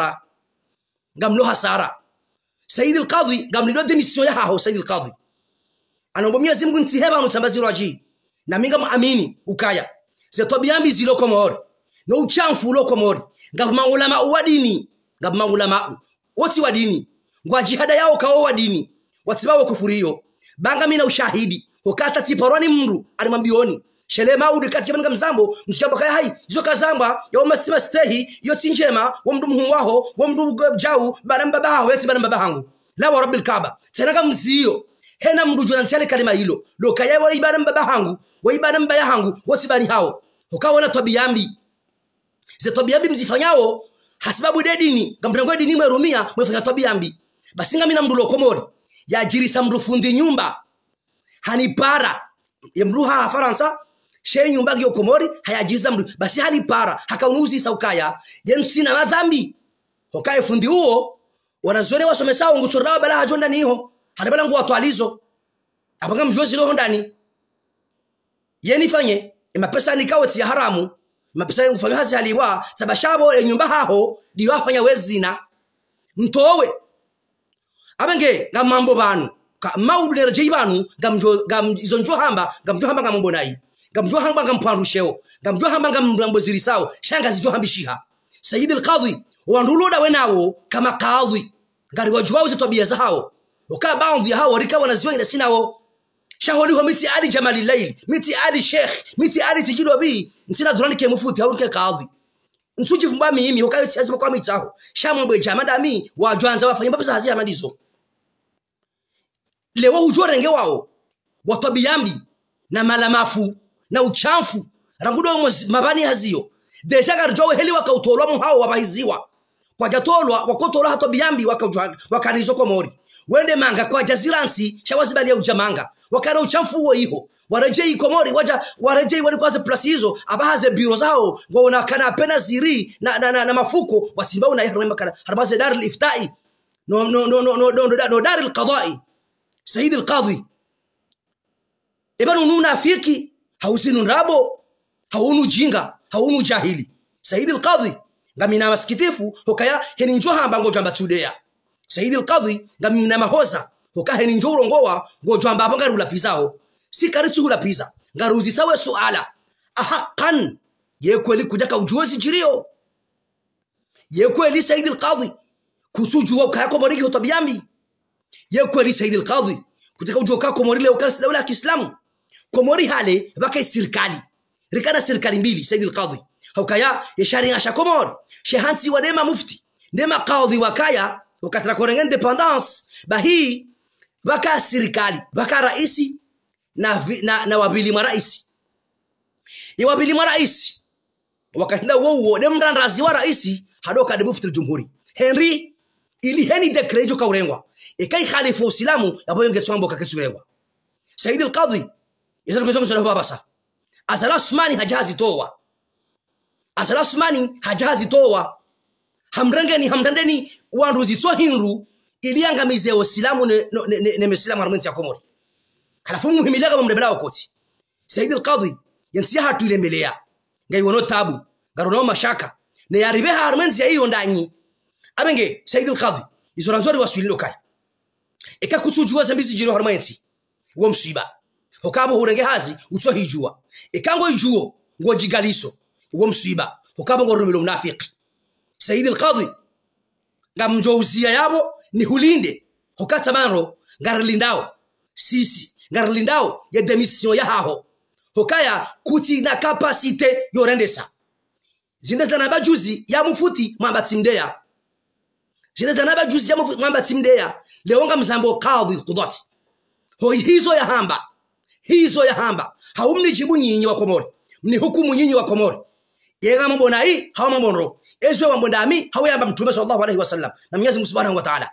hasara Sayyid al-Qadhi gamlo demission ya hao Sayyid al-Qadhi anombo Mwenyezi Mungu ntiheba mutambazi raji na minga muamini ukaya zetobiambi zilo komori no uchamfu ulo komori ngabamangulama uwadini ngabamangulama woti wadini ngwa jihada yao kao wadini watibawo kufuriyo banga mina ushahidi ukata tiparoni mru alimambioni shelema udi kati ya mzambo mshamba kaya hai izo kazamba ya umastima stehi yoti njema wa mdu mhuwaho wa mdu jau baramba baho yati baramba bahangu la wa rabbil Kaaba senaga mziyo hena mdu jona nchale kalima hilo lo kaya wa ibaramba bahangu wa ibaramba yahangu woti bani hao ukaona tabiyambi ze tabiyambi mzifanyao hasababu dedini ngamrango dini mwerumia mwefanya tabiyambi basinga mina mdu lokomori ya jirisa mdu fundi nyumba hanipara yemruha Faransa she nyumba gyo komori hayajiriza mdu basi hanipara hakaunuzi saukaya yensina na dhambi hokaye fundi huo wanazone wasomesao nguchorao bala hajonda niho hadabala ngu watwalizo abanga mjozi lo ndani yeni fanye mapesa nikawe tia haramu mapesa ufanya hazi haliwa sabashabo nyumba haho liwafanya wezina mtowe abenge ngamambo banu maudu nerejei banu izonjo hamba ngamambo nai ngamjo hamba ngampanrusheo ngamjo hamba ngamrambo zirisao shanga zijo hambishiha Sayyid al-Qadhi wanduloda wenawo kama qadhi ngari wajwao zitobia zao uka baadhi ya hao rikawa na ziwa inasinao shaholi ho miti ali Jamalil Layl miti ali Sheikh miti ali Tijiru Abi ntina durani ke mufuti au ke qadhi nsuji fumba mimi ukayo tsiazi kwa mitsaho shamwe jamada mi wajwanza wafanya babu zazi amadizo lewo ujorenge wao watabiyambi na malamafu na uchafu rangudo mabani hazio deja garjowe heli wakautolwa mu hao wabahiziwa kwa jatolwa wakotolwa hatabiyambi wakanizo komori wende manga kwa jaziransi shawazibali ya ujamanga wakana uchafu huo hiho warejei komori warejei wali kwaze plus hizo abahaze biro zao waona kana pena ziri na mafuko wasimba una yahrema kana harbaze dar al-iftai no dar al-qada'i sayyid al-qadhi ibanu nuna fiki hausinu rabo haunu jinga haunu jahili sayyid al-qadhi ngamina masikitifu hokaya heninjo hamba ngojamba tudea sayyid al-qadhi ngamina mahoza hokaya heninjo urongowa ngojamba abanga rula pizao sikaritu hula pizza ngaruzi sawe suala ahaqan yekweli kujaka ujuzi jirio yekweli sayyid al-qadhi kusujua kaya komori hotabiyambi yekweli sayyid al-qadhi kujaka ujua kaya komori leo kasi dawla ya Kiislamu komori hale baka serikali rikana serikali mbili sayyid al-qadhi hokaya yeshari asha komori shehansi wa dema mufti dema qadhi wakaya wakati korenga independence bahi baka serikali baka raisi na wabili maraisi ya wabili maraisi wakatenda wao demrandazi wa raisi hadoka de mufti al-jumhuri Henry ili heni dekrejo kaurengwa ikai khalifu uislamu yabo ngetsombo kakitsurengwa sayyid al-qadhi yesero kuzongo babasa asala Usmani hajazi towa hamrandeni wanduzi to hinru ili angamize uislamu ne muislamu harmanti ya komori halafu muhimilaga mumrebela okoti sayyid al-qadhi yansi hatu ile melea ngai wono tabu garono mashaka ne yaribe harmanti ya hiyo ndanyi abenge sayyid al-qadhi izoranzori waswilino kai eka kutujua zambizi jiro harmanti wo msiba hokabo hurenge hazi utso hijua ekango ijuo ngo jigaliso wo msiba hokabo ngorumilo mnafiki sayyid al-qadhi ngamjouzia yabo ni hulinde hokata manro ngarlindao sisi ngarlindao ya demission ya haho hokaya kuti na capacité yorendesa zineza na bajuzi ya mufuti mwambatimdeya zineza na bajuzi ya mufuti mwambatimdeya leonga mzambo qadhi qudati hizo ya hamba haumni jibu nyinyi wa komori mni hukumu nyinyi wa komori yega mambo na hii hawa mambo ro ezo mambo ndami hawayamba mtume sallallahu alaihi wasallam na Mwenyezi Mungu Subhanahu wa Ta'ala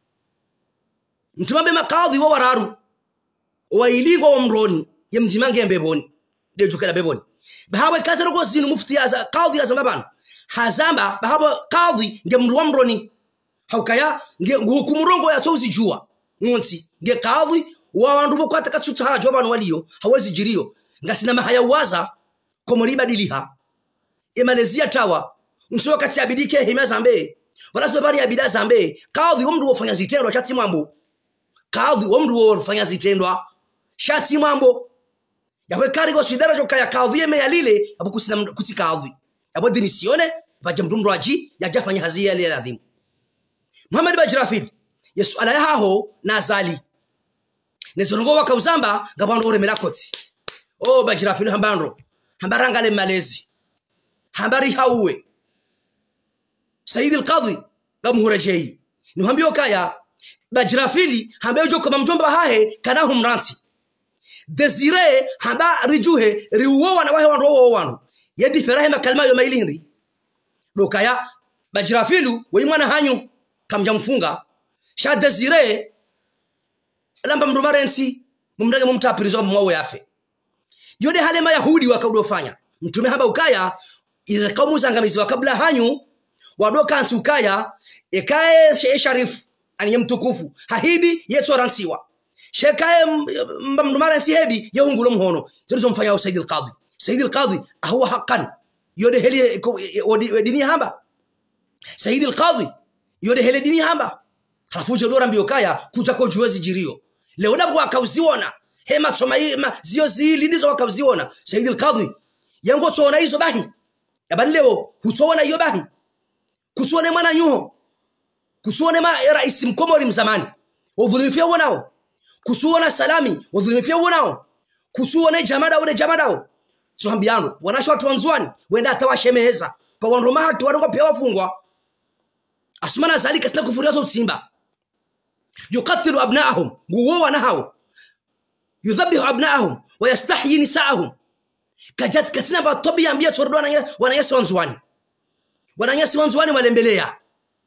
mtume makadhi wa wararu wailingo wa mroni yemzimange mbeboni dejukela beboni bahawe kazero go zinu mufti ya qadhi ya zamabana hazamba bahawe qadhi ngemru wa mroni haukaya hukumu rongo ya tozi jua ngonsi nge qadhi wa wandu bo kwata katsuta hajo banu waliyo hawezi jirio ngasina mahaya waza komori badiliha emalezia tawa nso kati abidike hima zambe wala so bari abida zambe qadhi omdu wofanya zitendo chati mambo qadhi omdu wofanya zitendo shati mambo yawe karigo sidara joka ya qadhi yalile abukusina kuti qadhi yabo dinisione baje mdumro aji yajafanya hazia ile ladhimu Muhammad Bajrafil yesu ala yaho nazali nezorongo wakauzamba ngabando oremela koti Bajrafil hambarangale malezi hambari hauwe sayyid al-qadhi gamuhurajei nuhambio kaya Bajrafili hambejo kama mjomba hahe kana humransi desire hamba rijuhe riuwa na wahe wanu yedi ferahe makalma yo mailinri dokaya Bajrafilu weimwana hanyu kamjamfunga sha desire lamba mrumarensi mumdage mumtapirizo mwawe yafe yode halema yahudi wakaudofanya mtume haba ukaya iza kaumu zangamizi kabla hanyu wadoka ansukaya ekae sharif anye mtukufu hahibi yeso ransiwa shekae mrumarensi hebi yahungulo mhono zilizo mfanya sayyid al-qadhi huwa haqqan yode heli dini hamba sayyid al-qadhi yode heli dini hamba halafu jodora mbio kaya kutako juwezi jirio leo nabwo akauziona hema soma zio zili ndizo wakauziona sayyid al-qadhi yango tsona hizo bahi yabani leo hutsona hiyo bahi kutsone mwana nyuho kusuone rais mkomori mzamani wadhulumifia wanao kusuona salami wadhulumifia wanao kusuone jamadao tuambiano wanasho watu wanzwani wenda atawashemeheza kwa wanroma hatu warongo pia wafungwa asmana zalika sina kufuria zo simba yuqatilu abnaahum guwa na hao yudhabihu abnaahum wa yastahyi nisaahum kajat kasina ba tobi ambia tordo wananyasi wanzuani walembelea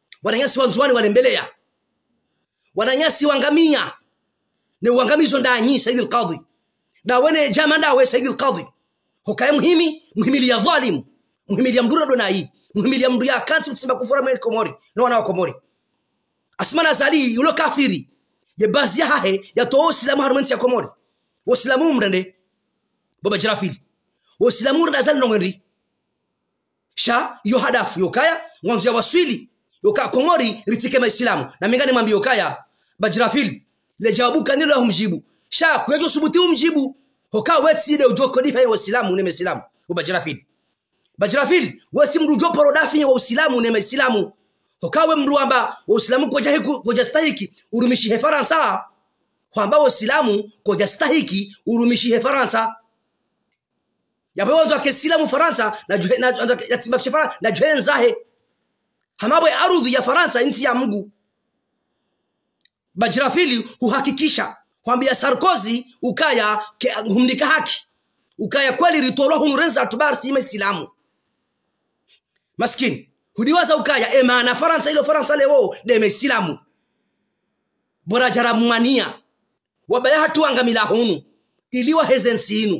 wananyasi wangamia ne wangamizo ndanyi Said al-Qadhi da wene jama ndawe Said al-Qadhi hokaye muhimili ya dhalim muhimili ya mdura donai muhimili ya mdura kansi kusimba kufura mwe Komori na wana wa Komori asmana zali yulo kafiri ye bazi hahe ya to Islamu harmansi ya Komori wasilamu mrende baba jirafili wasilamu mrende azali nongeri sha yo hadafu yokaya mwanzo ya waswili yoka Komori ritike maislamu na mingani mwambi yokaya bajirafili le jawabu kanilo ya humjibu sha kuyajo subuti humjibu hoka wetside ujoko difa ya wasilamu ne maislamu bajirafili wesi mrujo porodafi ya wasilamu ne maislamu hoka we mruamba wasilamu kwa jastahiki urumishi he Faransa kwamba wasilamu kwa jastahiki urumishi he Faransa yabewanzo wa kesilamu Faransa na yatimba kishefara na juhenzahe hamabwe arudhi ya Faransa inti ya Mungu bajirafili uhakikisha kwambia Sarkozy ukaya humnika haki ukaya kweli ritolo hunurenza atubar si Islamu maskini hudiwaza ukaya maana Faransa ilo Faransa leo de Islamu bora jaramania wabaya hatu angamila hunu iliwa hezensi inu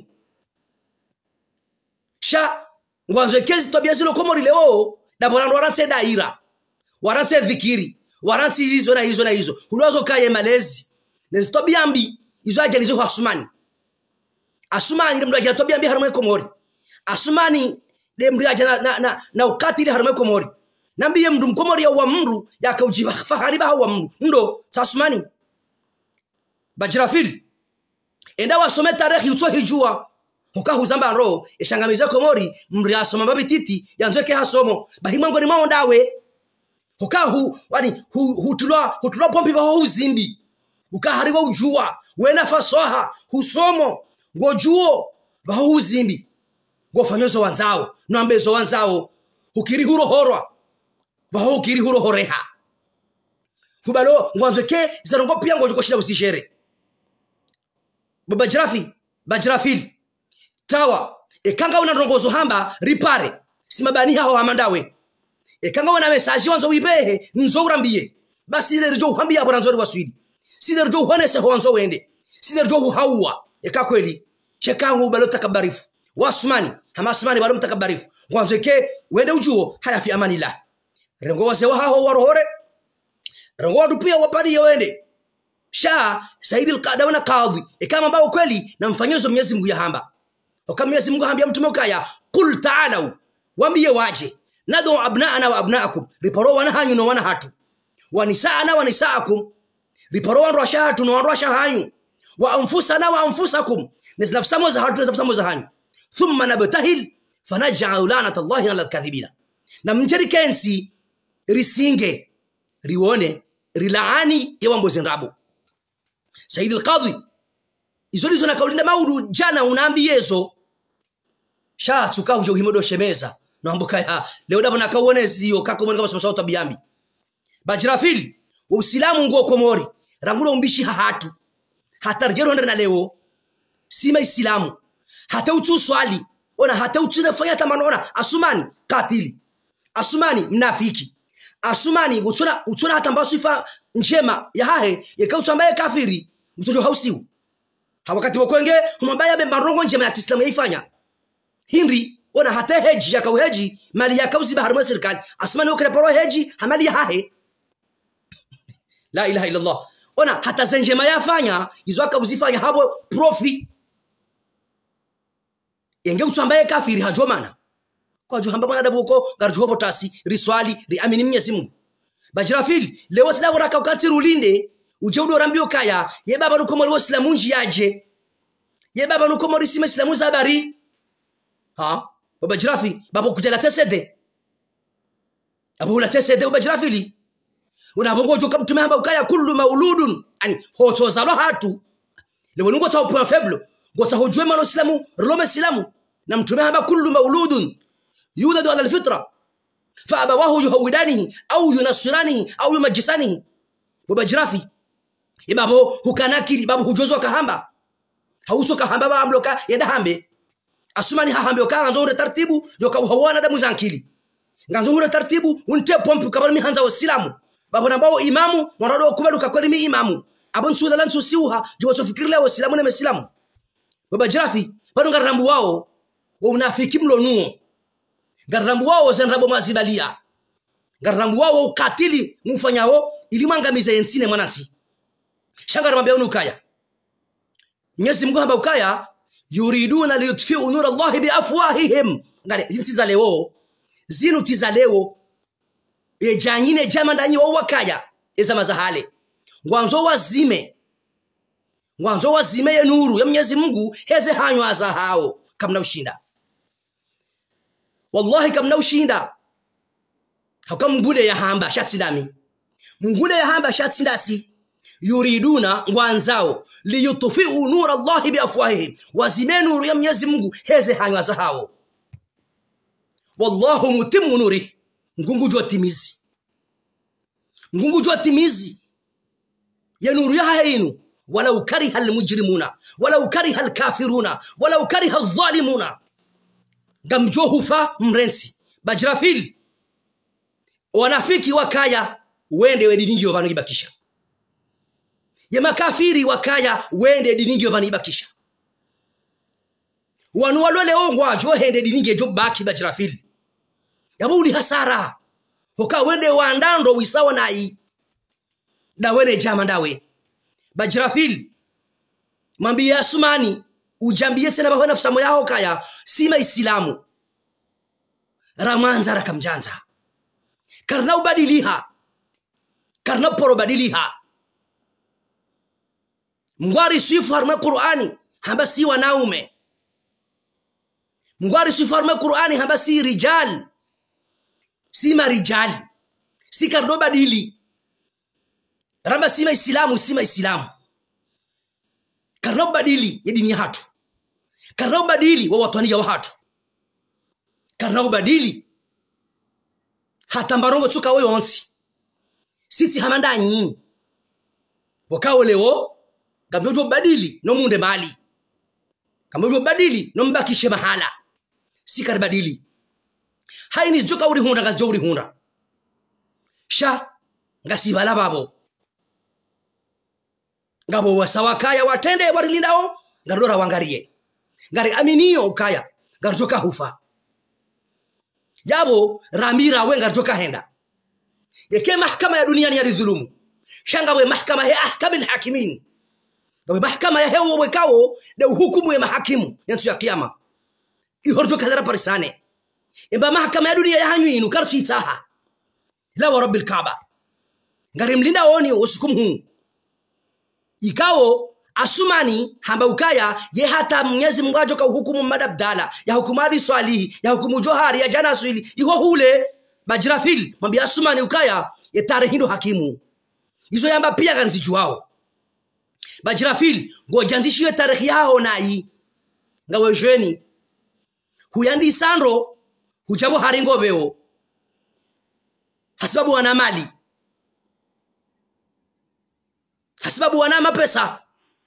sha ngwanzo kezi tobia zilo Komori leo da bora waranse daira waranse dhikiri waransi hizo na hizo uliwazo kaye malezi nezitobia mbi hizo aje lizo Asumani ndio mdaje tobia mbi harumwe Komori Asumani ndio mdaje na ukatili harumwe Komori nambiye mndu Komori ya wa mndu yakaujiba fahari ba wa mndu ndo Asumani bajirafili enda wasome tarehe uto hijua hukahuzamba ro ishangamiza Komori mri asoma babititi yanzoke hasomo bahimwango ni maondawe hukahu wani hutulwa pompi ba uzimbi ukahariwa ujua wena fasoha husomo ngojuo ba uzimbi ngofanyozo wanzao nambezo wanzao ukiri huro horwa ba ukiri huro horeha kubalo ngwanzoke zarongo pia ngojukoshira usishere bajirafili tawa ekanga una rongozo hamba ripare simabani hao hamandawe ekanga wana message wanzo wibehe nzo urambie basi ile rjo uhambia bora nzori waswidi sile rjo uhonese ho wanzo wende sile rjo uhawa eka kweli shekangu balo takabarifu wasmani hamasmani balo takabarifu wanzo ke wende ujuo haya fi amanillah rengo wase hao warohore rengo wadu pia wapari yowende sha Said al-Qadhi na Qadhi kama bao kweli na mfanyozo Mwenyezi Mungu yahamba kama Mwenyezi Mungu hambia mtume ukaya kul ta'alu waambie waje nadu abnaana wa abnaakum riparo wana hanyu no wana hatu wa nisaana wa nisaakum riparo wana rashatu no wana rashahanyu wa anfusana wa anfusakum nisnafsamo za hatu nisnafsamo za hanyu thumma nabtahil fanaj'al la'nata Allahi 'ala al-kadhibina na mjerikensi risinge rione rilaani yawambo zinrabu Said al-Qadhi izolizo na kaulinda maudu jana unaambiezo sha tuka uje uhimodo shemeza naambuka ya leo dabo nakawonezio kakomoni kama sawa tabiambi bajirafili uislamu ngo Komori rangulo umbishi hatu hata rjero na leo sima islamu hata utu swali ona hata utu nafanya tamanona Asumani katili Asumani mnafiki Asumani utuna hata mbasifa njema ya hahe yakautambaye kafiri mtoto hausiu hawakati wakwenge humabaya be marongo njema ya Kiislamu yaifanya Henry ona hata heji ya kauheji mali ya kauzi bahari mwa serikali Asumani ukale paro heji hamali ya hahe la ilaha illa Allah ona hata zenjema yafanya hizo akauzifanya habo profi yenge utambaye kafiri hajomana kwa johamba mwana dabuko garjuho potasi riswali riamini Mwenyezi Mungu bajirafili leo tlawo rakakati rulinde uje udorambio kaya ye baba nukomori wasilamu nji yaje ye baba nukomori sima islamu zabari ha bajirafi baba kujala tesede abula tesede bajirafili unabongo joka mtume hamba ukaya kullu mauludun an hoto zalo hatu leo ngo ta point faible ngota hojwe mano islamu rolo islamu na mtume hamba kullu mauludun yuladu ala alfitra fa abawahu yuhawidanihi au yunasiranihi au yumajisanihi babajrafi ibabo hukanakiri babu hujozo kahamba hauso kahamba ba amloka yenda hambe asumani hahambe okanzo taratibu joka uhawana damu zankili nganzo taratibu unte pompu kabali mihanza wasilamu babo nambao imamu wanado kubaluka kweli mi imamu abonsu dalansu siuha jiwa sofikirle wasilamu na mesilamu babajrafi bado ngarambu wao wa unafiki mlonuo ngarambu wao zenrabo mazibalia ngarambu wao ukatili mufanyao ilimangamiza yensine mwanansi shangara mambia unukaya Mwenyezi Mungu hamba ukaya yuriduna liyutfi'u nur Allah biafwahihim ngare zintizalewo zinu tizalewo ejanyine jamandanyi wo wakaya ezama zahale ngwanzo wazime ya nuru ya Mwenyezi Mungu heze hanywa za hao kamna ushinda wallahi kamna ushinda hakambude ya hamba shatsidami mgude ya hamba shatsindasi yuriduna ngwanzao liyutfi'u nur Allah biafwahihim wazime nuru ya Mwenyezi Mungu heze hanywa za hao wallahu mutimmu nuri ngungu jwa timizi ya nuru ya hainu walau kariha almujrimuna walau kariha alkafiruna walau kariha adh-dhalimuna gamjohufa mrensi bajrafil wanafiki wakaya wende wediningio vanibakisha ya makafiri wakaya wende diningio vanibakisha wanu walole ongwa jo hende diningio jo baki bajrafil yabuli hasara hoka wende wandando wisawa nai dawene jama dawe bajrafil mambia Asumani ujambie tena bahona fsamo yao kaya sima islamu ramanza rakamjanza karna ubadiliha karna poro badiliha mngwari sifu harma Qur'ani hamba si wanaume mngwari sifu harma Qur'ani hamba si rijal sima rijali si karno badili ramba sima islamu karno badili ya dini hatu karno badili wa watania wa hatu karno badili hata mbarongo tuka wewe onsi siti hamanda nyinyi wakao leo gamjojo badili no munde mali gamjojo badili no mbakishe mahala sikar badili haini joka uri hunda gasjo uri hunda sha ngasibala babo ngabo wasawakaya watende warilindao ngadora wangarie ngari aminio ukaya ngarjoka hufa yabo ramira we ngarjoka henda yake mahkama ya duniani ya dhulumu shanga we mahkama ya ahkamil hakimin we mahkama ya hewa wekao de hukumu ya mahakimu yansu ya kiyama ihorjo kadara parisane imba mahkama ya dunia ya hanyu inu kartu itaha la wa rabbil kaaba ngari mlinda oni usukumu ikao Asumani hamba ukaya ye hata Mwenyezi Mungu ajoka hukumu madabdala ya hukumari swalihi ya hukumu johari ya jana swili iho hule bajrafil mwambia Asumani ukaya ye tarehindo hakimu hizo yamba pia ganzijuao bajrafil ngojanzishiwe tarehi yao nai ngawe jweni huyandi sandro hujabo haringo beo hasababu wana mali hasababu wana mapesa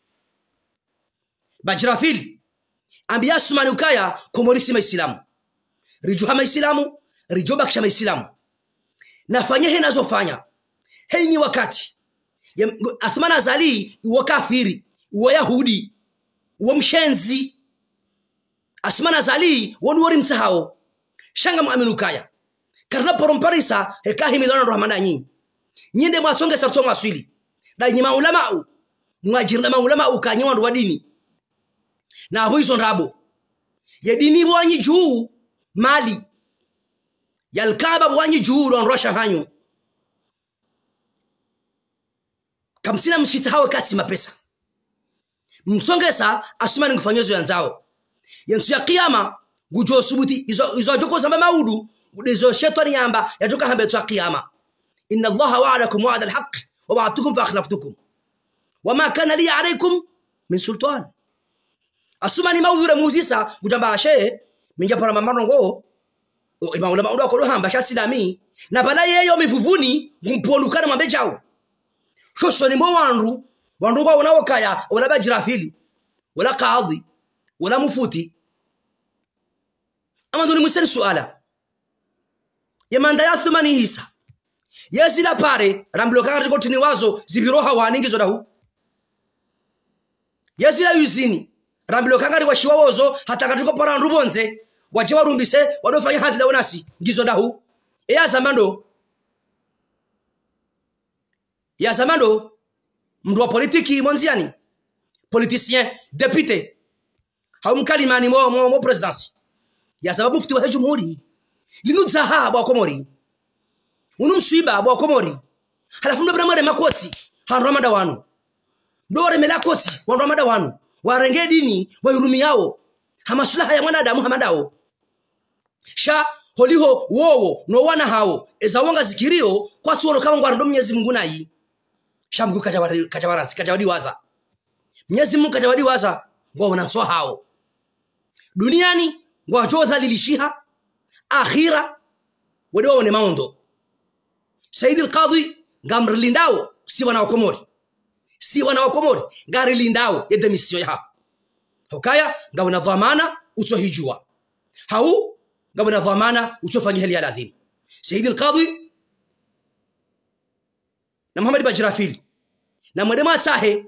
bajrafil ambia Asumani ukaya komorisi maislamu rijuha maislamu rijobakisha maislamu nafanya he nazofanya hei ni wakati Athman azali wa kafiri wa yahudi wa mshenzi Asman azali wori msahao shanga muaminu kaya karna poromparisa hekahi milona rahmana nyinde mwasonge sarto mwaswili da nyima ulama mwajirna maulama ukanywa ndo wadini na hizo ndabo ya dini bwanyi juu mali yalkaba bwanyi juu ron rosha hanyu kamsina mshita hawe kati mapesa msongesa Asumani ngufanyozo yanzao yansu ya kiyama gujo subuti izo joko zamba maudu gudezo shetani yamba yajoka hambe tu kiyama inna allaha wa'adakum wa'da alhaq wa wa'adtukum fa akhlaftukum wama kana li alaykum min sultan Asumani maudhure muzisa gujamba ashe minja para mamano ngo maulama ndo akoro hamba shatsidami na bala yeyo mivuvuni ngumpolukana mwambe chao shosho ni mbo wandu kwa unaokaya wala bajirafili wala qadhi wala mufuti ama ndoni museni suala yemanda ya thumani hisa yezila pare rambloka riko tini wazo zibiroha waningizo dahu yezila yuzini rambloka ngari washiwa wozo hata katiko para rubonze waje warumbise wadofanya hazila onasi ngizo dahu ya zamando mdu wa politiki monziani politicien député haumkalimani mo presidency ya sababu mufti wa jumhuri linudzaha bwa komori unumswiba bwa komori halafu ndo bramare makoti hanramada wanu dore melakoti wanramada wanu warenge dini wairumi yao hamasulaha ya mwanadamu hamadao sha holiho wowo no wana hao ezawonga zikirio kwa tuono kama ngwaro Mwenyezi Mungu nayi shamgu kajawaransi kajawadi waza Mwenyezi Mungu kajawadi waza ngwa wanaswa hao duniani ngwa jodhalilishiha akhira wedo wone maundo Said al-Qadhi ngamrlindao si wana wakomori ngari lindao yede misio ya hokaya ngawena dhamana utohijua hau ngawena dhamana utofanya hali aladhim Said al-Qadhi na Muhammad Bajrafil na mwadema tahe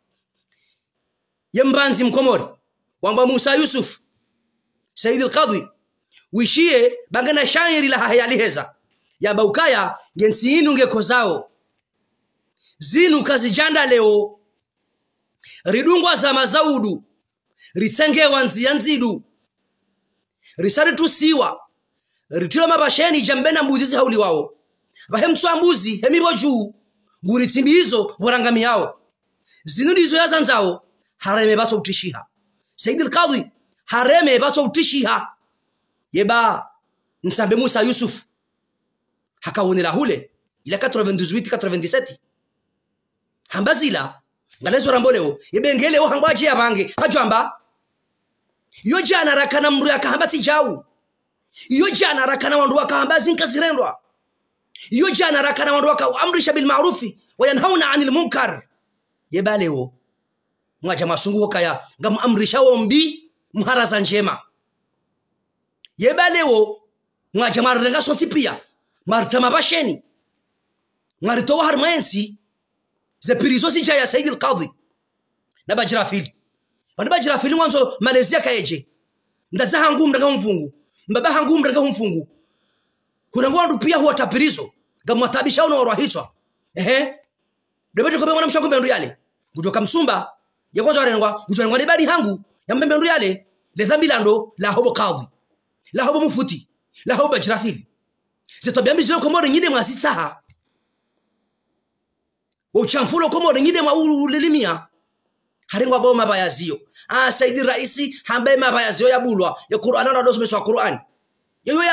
yembanzi mkomori wamba Musa Yusuf Said al-Qadhi wishie bangana shairi la hayaliheza ya baukaya gensi inu ngekozao zinu kazijanda leo ridungwa za mazaudu ritenge wanzi yanzidu risari tusiwa ritilo mabasheni jambena mbuzizi hauli wao bahemtswa mbuzi hemibo juu nguritimbizo borangami yao zinu dizo yazanzao hareme bato utishiha Said al-Qadhi hareme bato utishiha yeba nsambe Musa Yusuf hakawonela hule ila 98 hambazila ngalezo ramboleo yebengele o hangwaje yabange hajwamba yo jana rakana mru yakahambati jau yo jana rakana wandu wakahambazi nkazirendwa yo jana rakana wandu wakaamrisha bil ma'rufi wa yanhauna 'anil munkar yebaleo mwaja masungu kaya ngamuamrisha ombi mharaza njema yebaleo mwaja marenga sonti pia martama basheni maritowa harmaensi ze pirizo sija ya Said al-Qadhi na Bajrafil wana Bajrafil mwanzo Malaysia kaeje ndaza hangu mranga mfungu mbaba hangu mranga mfungu kuna ngwandu pia huwa tapirizo ngamwatabisha uno warahitwa debete kwa mwana mshango mbendu yale kutoka msumba ya kwanza warengwa kutoka ni badi hangu ya mbendu yale le dhambi lando la hobo Qadhi la hobo mufuti la hobo Bajrafil zitobambi zyo komori nyide mwasisaha uchamfulo komori nyide mwaululimia harengwa bo mabayazio Said Raisi hambe mabayazio ya bulwa ya Qur'an na ndo someswa Qur'an yo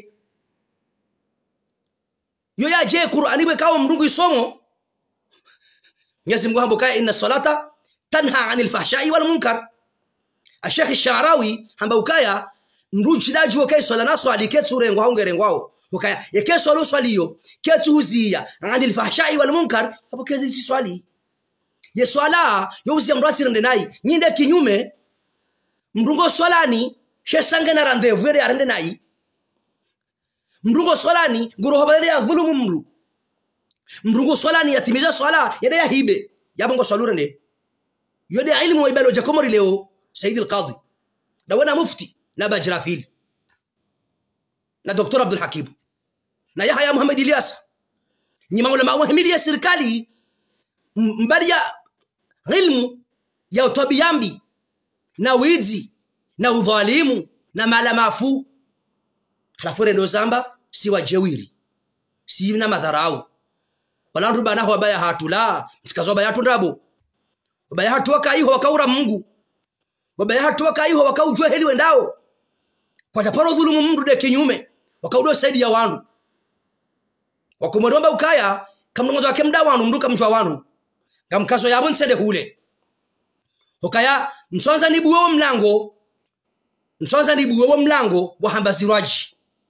yaje Qur'an iwe kawo mndungu isomo Mwenyezi Mungu hamboka inna salata tanha 'anil fahsha'i wal munkar Sheikh Al-Sharawi hamba ukaya nduchidaji wakai swala na swali keturengo haungerengwao ukaya yekeso lo swaliyo ketuhuzia 'anil fahsha'i wal munkar hapo kezi swali ye swala youzia mrasi rende nai nyinde kinyume mrungo swalani shesange na randevu yere arende nai mrungo swalani nguroho bale ya dhulumu mrungo swalani yatimiza swala yede ya hibe yabongo swalurende yode ilmu wa ibalo jakomori leo Said al-Qadhi na wana mufti na Bajrafil na Dr. Abdul Hakim na Yahya Muhammad Ilyas ni maulama wa himili ya serikali mbali ya ilmu ya utabiyambi na wizi na udhalimu na malamafu halafu ndo zamba si wajewiri si na madharau wala rubana ho baya hatula mtikazo baya tundabo baya hatuka hiyo wakaura Mungu baya hatuka hiyo wakaujua heli wendao kwa taparo dhulumu mndu de kinyume wakaudo saidi ya wanu wakomoromba ukaya kamngozo wake mda wanu mnduka mjwa wanu ngamkazo yabo nsende hule ukaya msonza ni buwo mlango wa hambazirwaji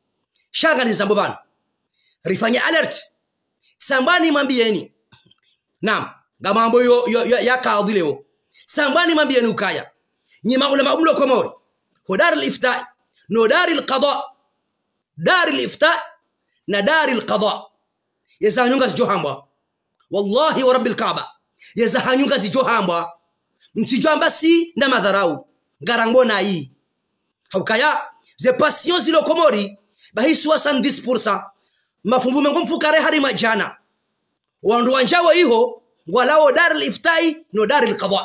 shanga ni zambo bana rifanye alert sambani mwambieni naam gamambo ya kadhi leo sambani mwambieni ukaya nyima ulama umlo komori hodar al-ifta no dar al-qada dar al-ifta na dar al-qada yazanyunga zijohamba wallahi wa rabbil kaaba yazanyunga zijohamba mtijamba si na madharau garangona hii haukaya ze passions zilo komori bahi 70% mafumbu mengo mfukare hari majana wandu wanjawa hiho walao dar al-iftai no dar al-qada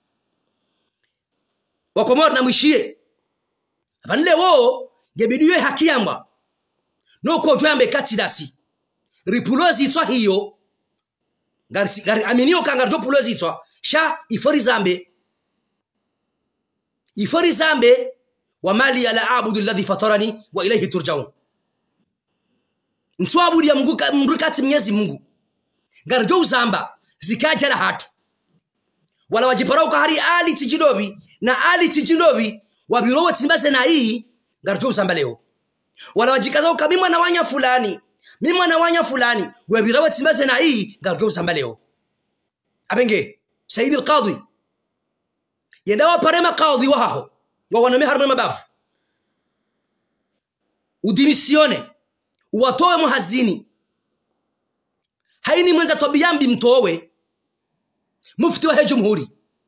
wakomori na mwishie vanle wo gebidiwe hakiyamba no ko jwambe katidasi ripulozi itwa hiyo gari aminio kangarjo pulozi itwa sha ifori zambe wa mali ala abudu alladhi fatarani wa ilayhi turjaun mswabu ya Mungu mrikati Mwenyezi Mungu garjo zamba zikaja la hatu wala wajiparau kahari ali tijidovi na ali tijidovi wabirowe timbaze na hii garjo zamba leo wala wajikaza ukabimwa na wanya fulani mimwa na wanya fulani wabirowe timbaze na hii garjo zamba leo abenge Sayyid al-Qadhi yendawa parema qadhi waho wa waname harma mabafu udimisione uwatoe muhazini haini mwenza tobiyambi mtowe mufti wa jumhuri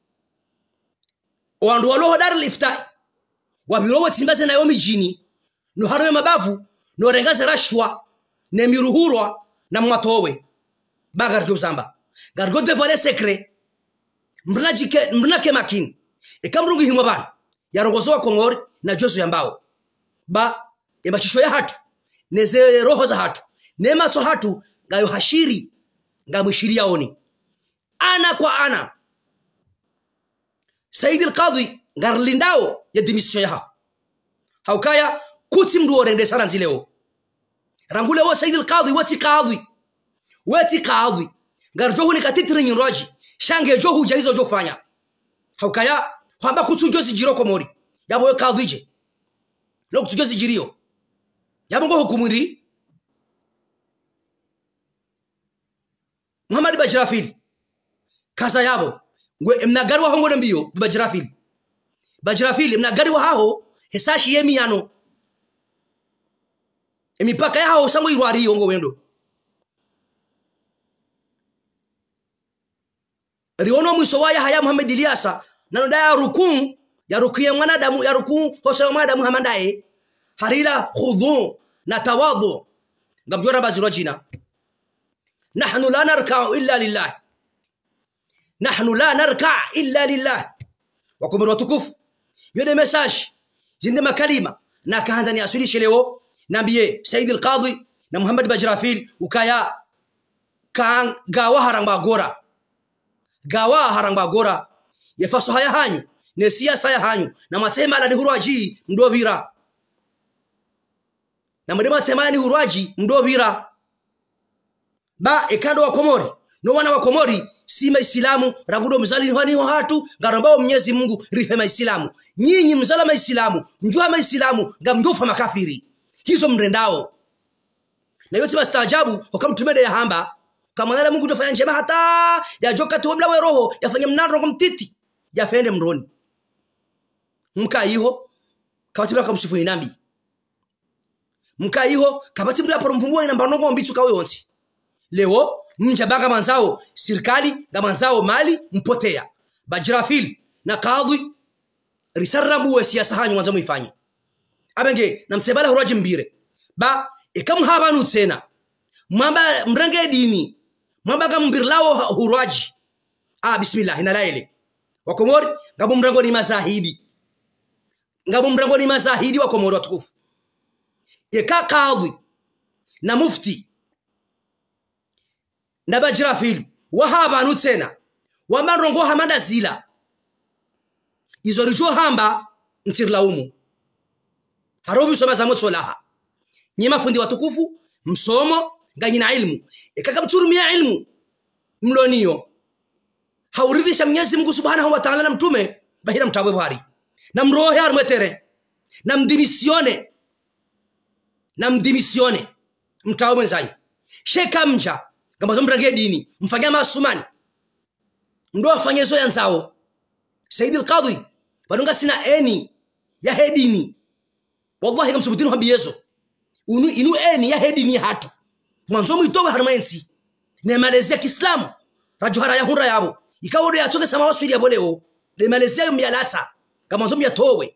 wandu waloho dar al-ifta wabirowe timbaze na yomi jini no harma mabafu no rengaze rashwa ne miruhurwa na mwatowe bagarjo zamba gargo de vale secret mbrunake makini ikamrungi himwa bana yarongozoa kongori na jozo yambao ba emachisho ya hatu neze roho za hatu nema to hatu gayo hashiri ngamwishiria oni ana kwa ana Sayyid al-Qadhi garlindao ya dimisho ya haukaya kuti mdu orende saranzi leo rangule wa Sayyid al-Qadhi wati qadhi garjohu ni katitiri nyiraji shange johu jaizo jofanya haukaya kwamba kutujozi jiro komori yabo we kadhije no kutujozi jirio yabo ngo hukumuri Muhammad Bajrafil kaza yabo ngwe mnagari wa hongo mbio Bajrafil mnagari wa hao hesashi yemi yano emipaka yao sango irwari yongo wendo riono mwisowaya haya Muhammad Ilyasa nanoda ya rukuye mwanadamu ya ruku hosa mwanadamu hamandae harila khudhu na tawadhu ngamjora baziro jina nahnu la narka'u illa lillah wa kumru tukufu yode message jinde makalima na kaanza ni asulishe leo nambie Sayyid al-Qadhi na Muhammad Bajrafil ukaya kan gawa harangba gora yefaso haya hanyu ne siasa ya hanyu na matema la hurwaji mdovira na mdema matema ni hurwaji mdovira ba ekando wa komori no wana wa komori si maislamu ragudo mzali hani ho hatu garambao Mwenyezi Mungu rife maislamu nyinyi mzala maislamu mjua maislamu ngamjofa makafiri hizo mrendao na yote mastaajabu wakamtumede ya hamba kama nala Mungu tofanya njema hata ya joka tu bla roho yafanya mnaro kwa mtiti yafende mroni mkaiho kabatibla kamsifu ni nambi mkaiho kabatibla por mvumbo ina mbanongo mbitsu kawe wonsi leo mjabanga manzao serikali na manzao mali mpotea Bajrafil na Qadhi risaramu wa siasa hanyu wanza muifanye abenge na msebala huraji mbire ba ikamu habanu tena mwamba mrange dini mwamba gambirlao huraji bismillah ina laile wakomori ngabu mrango ni mazahidi wakomori watukufu ika Qadhi na mufti na Bajrafil wahabanu tena wamarongo hamanda zila izo rijo hamba nsirlaumu harobi soma za motsolaha nyima fundi watukufu msomo nganyina ilmu ikakabturumia ilmu mloniyo hauridhisha Mwenyezi Mungu Subhanahu wa Ta'ala na mtume bahira mtabwe bwari na mrohe armetere na mdimisione na mdimisione mtao mwenzanyi sheka mja ngamba mrange dini mfanya masumani ndo afanyezo yanzao Said al-Qadhi badunga sina eni ya hedini wallahi ngamsubutini hambiyezo inu eni ya hedini hatu mwanzo mwitowe harmaensi ne Malaysia Kiislamu rajuhara ya hunra yabo ikawo ya toke sama wasiri yabo leo de Malaysia myalata kama mwanzo myatowe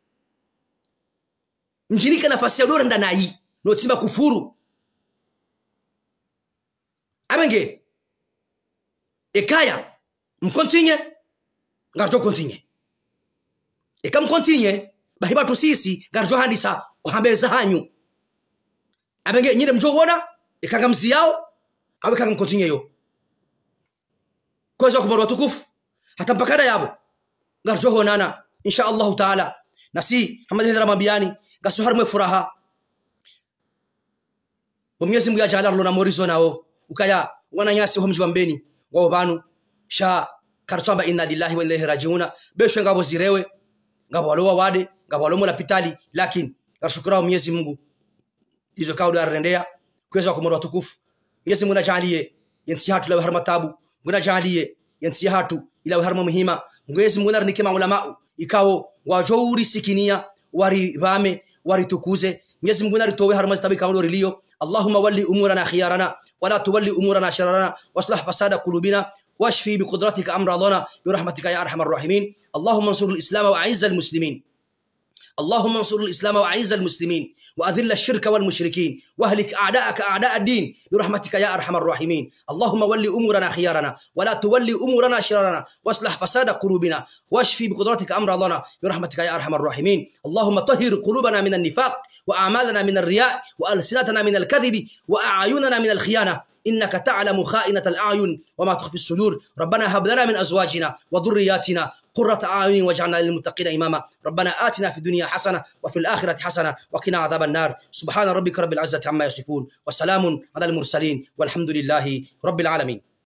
mjirika nafasi ya dora ndanayi no timba kufuru abenge ekaya mkontinye ngarjo kontinye ekam kontinye bahiba tu sisi ngarjo handisa ohambeza hanyu abenge nyine mjogona ekanga mziyao awe kanga mkontinye yo kwa kumaro tukufu hata mpakada yabo ngarjo honana insha Allah taala nasi hamadi rambiani gasu harmwe furaha Mwenyezi Mungu ajalar lona morizo nao ukaya wana nyasi ho mji mbeni wao banu sha kartamba inna lillahi wa inna ilaihi rajiun besho ngabo zirewe ngabo walowa wade ngabo walomo la pitali lakini ashukuru Mwenyezi Mungu hizo kaudo arendea kweza kumoro tukufu Mwenyezi Mungu ajalie yansi hatu la harma tabu nguna ajalie yansi hatu ila harma muhima Mwenyezi Mungu arnike maulama ikawo wajouri sikinia wari bame wari tukuze Mwenyezi Mungu aritowe harma tabu kaudo rilio اللهم ولي أمورنا خيارنا ولا تولي أمورنا شرارنا واصلح فساد قلوبنا واشفي بقدرتك أمراضنا برحمتك يا أرحم الراحمين اللهم انصر الإسلام وأعز المسلمين اللهم انصر الإسلام وأعز المسلمين وأذل الشرك والمشركين واهلك أعداءك أعداء الدين برحمتك يا أرحم الراحمين اللهم ولي أمورنا خيارنا ولا تولي أمورنا شرارنا واصلح فساد قلوبنا واشفي بقدرتك أمراضنا برحمتك يا أرحم الراحمين اللهم طهر قلوبنا من النفاق وأعمالنا من الرياء وألسنتنا من الكذب وأعيننا من الخيانة إنك تعلم خائنة الأعين وما تخفي الصدور ربنا هب لنا من أزواجنا وذرياتنا قرة أعين واجعلنا للمتقين إماما ربنا آتنا في الدنيا حسنة وفي الآخرة حسنة وقنا عذاب النار سبحان ربك رب العزة عما يصفون وسلام على المرسلين والحمد لله رب العالمين.